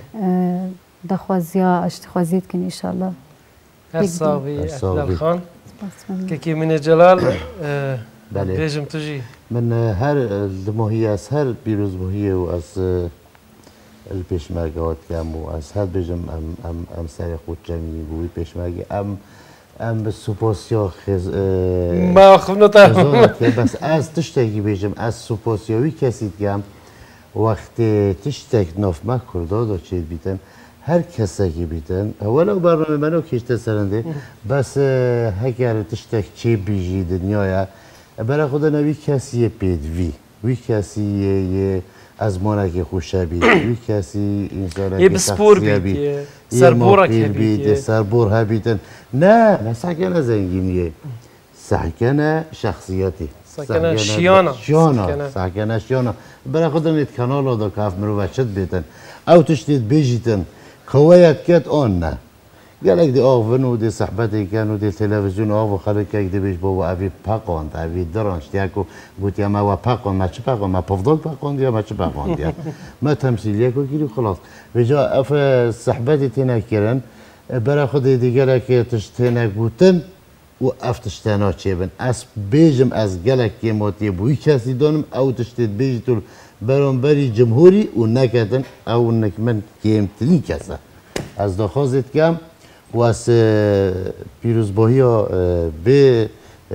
دخوازيا اشتي خوازيت كن ان شاء الله هالصاوي احلى خان كيكي من جلال بيجم تجي من هر المهية هر بيروز مهية واس البيشمرگات کم و از هر بجم ام ام ام سر خود جمعی بوی پیشمرگی ام ام سوپاسیا خز ما خب نتام بس از تشتگی بجم از سوپاسیاوی کسی کم وقتی تشتگ ناف ما کرده دو چید بیتن هر کسی کی بیتن ولو برنامه منو کشته سرنده بس هگر تشتگ چی بیجی دنیایا برای خدا نوی کسی پیدوی وی کسی یه از مانک خوشه بید وی کسی انسان یه بسپور بید سربورک بید سربور ها بیدن نه نه سحکنه زنگینیه سحکنه شخصیتی سحکنه شیانا شیانا سحکنه شیانا برای خود نیت کانال ها دا کاف مرو بچت بیتن او تشتید بیجیتن خوایت کت آن نه گلک دی آفن و دی صحبتی کن و دی تلویزیون آف و خلق که دی بیش با اوی پاکاند اوی درانش دیگه گویی ما و پاکان ما چه پاکان ما پفدال پاکان یا ما چه پاکان دیا ما تمثیلیه کو گیری خلاص و جا اف صحبتی تینا کردن برای خود دیگه که تشتینا گوتن و اف تشتینا چه بن از بیجم از گلک که ماتی بوی کسی دانم او تشتید بیج تول برام بری جمهوری و نکردن او نکمن کیم تنی کسه از دخوازت کم و از پیروزباهی به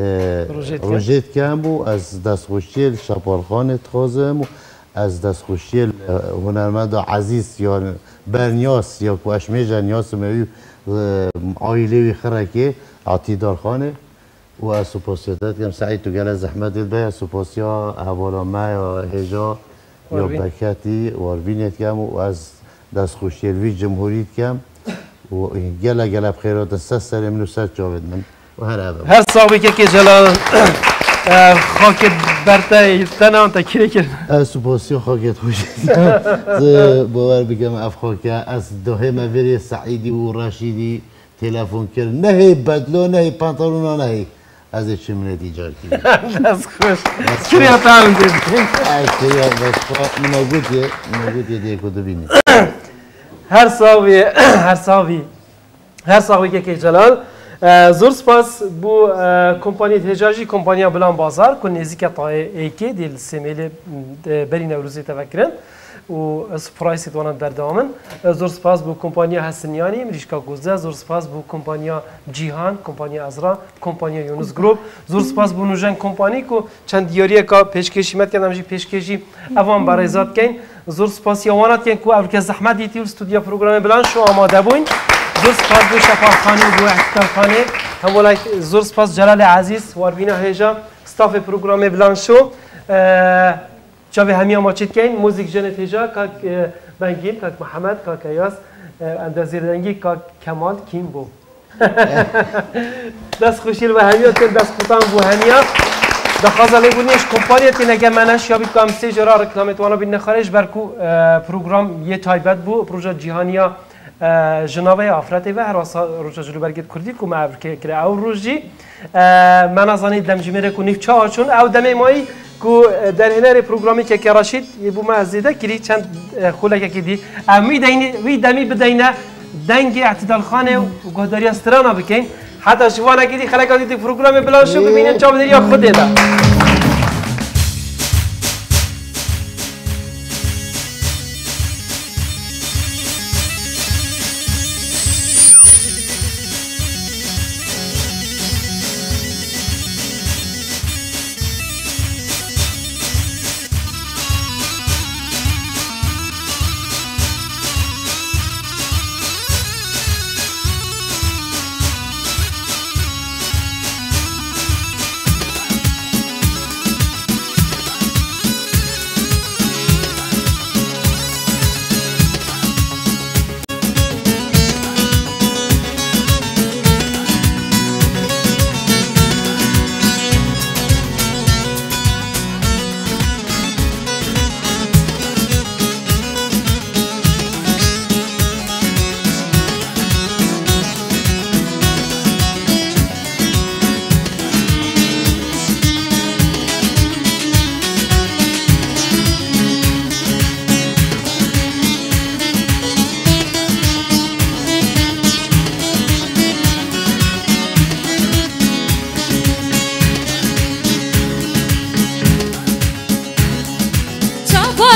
روژت کم و از دستخوشی شپارخان تخازم و از دستخوشی هنرمند عزیز یا برنیاس یا کوشمیج نیاس میوی عائله خرکی عتیدار خانه و از سپاسیات کم سعید تو گل زحمت دل به سپاسیا حوالا ما یا هجا یا بکتی واربینت کم و از دستخوشی وی جمهوریت کم و گله گله بخیرات سه سر منو سر جاوید من و هر عبا هر صاحبی که که جلال خاک برته تنان تکیره کرد سپاسی خاکت خوش باور بگم اف خاکه از دوه موری سعیدی و رشیدی تلفن کرد نه بدلو نه پانتالونا نه از چه من دیجار کرد از خوش کریا تعلم دید کریا بس منوگوتیه منوگوتیه دیگه کدو بینید هر صاحبی هر صاحبی هر صاحبی که جلال زور سپاس بو کمپانی تجاری کمپانی بلان بازار که نزدیک طای ایکی دیل سیمیل بری نوروزی تفکرن و سپرایس توانم در دامن زور سپاس بو کمپانی حسنیانی مریشکا گوزده زور سپاس بو کمپانی جیهان کمپانی ازرا کمپانی یونس گروپ زور سپاس بو نوجن کمپانی که چند دیاری که پیشکشی مت کردم جی پیشکشی اوان برای زاد کن زور سپاس یوانات کن که اول زحمت دیتی و استودیا پروگرام بلان شو آماده بوین زور سپاس بو شفاخانه بو احتال خانه همولای زور سپاس جلال عزیز واربینا هیجا استاف پروگرام بلان شو جاوی همی آماچید کن موزیک جنت هیجا کاک بنگیل کاک محمد کاک ایاس اندازیر دنگی کاک کمال کیم بو دست خوشیل و همیا کن دست خوتان بو همیا دخواست لیبونیش کمپانی تی نگه منش یا بیت کام سی جرا رکلامت وانا بین خارج برکو پروگرام یه تایبت بو پروژه جهانیا جنابه آفرتی و هر واسه روزا جلو برگت کردی که معبر که کرده او روزی من از آنی دم جمیره کنیف چه چون او دم مایی که در هنر پروگرامی که راشید یه بو ما زیده کلی چند خوله که دی امی دینی وی دمی بدینه دنگ اعتدال خانه و گهداری استرانا بکن حتی شوانا که دی خلقاتی دی پروگرام بلاشو ببینن چه بدری خود دیده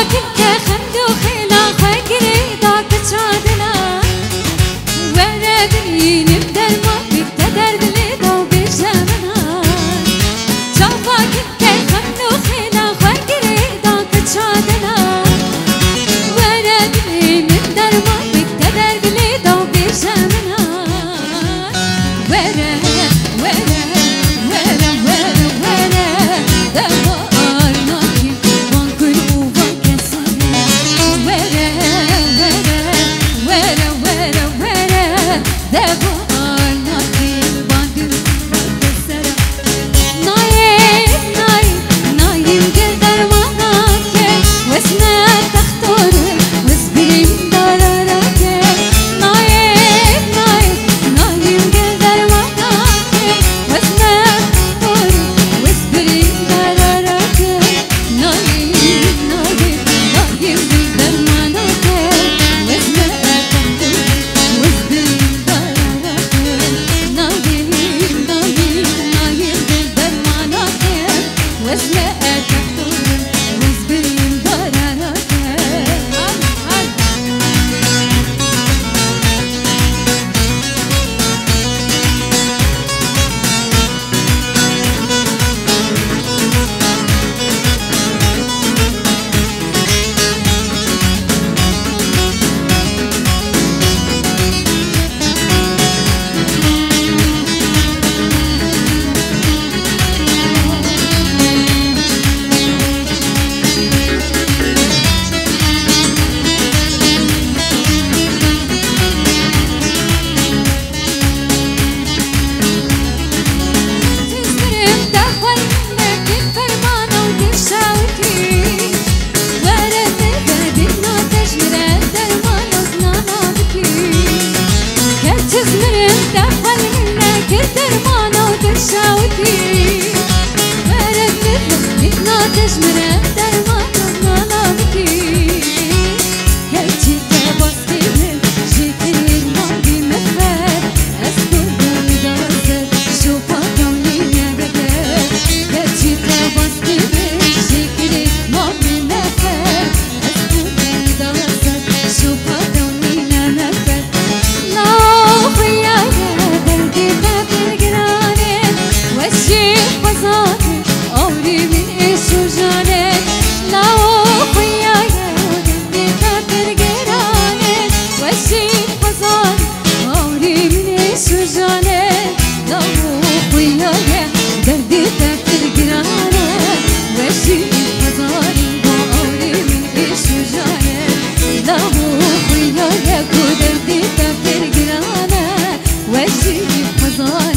وشي حزان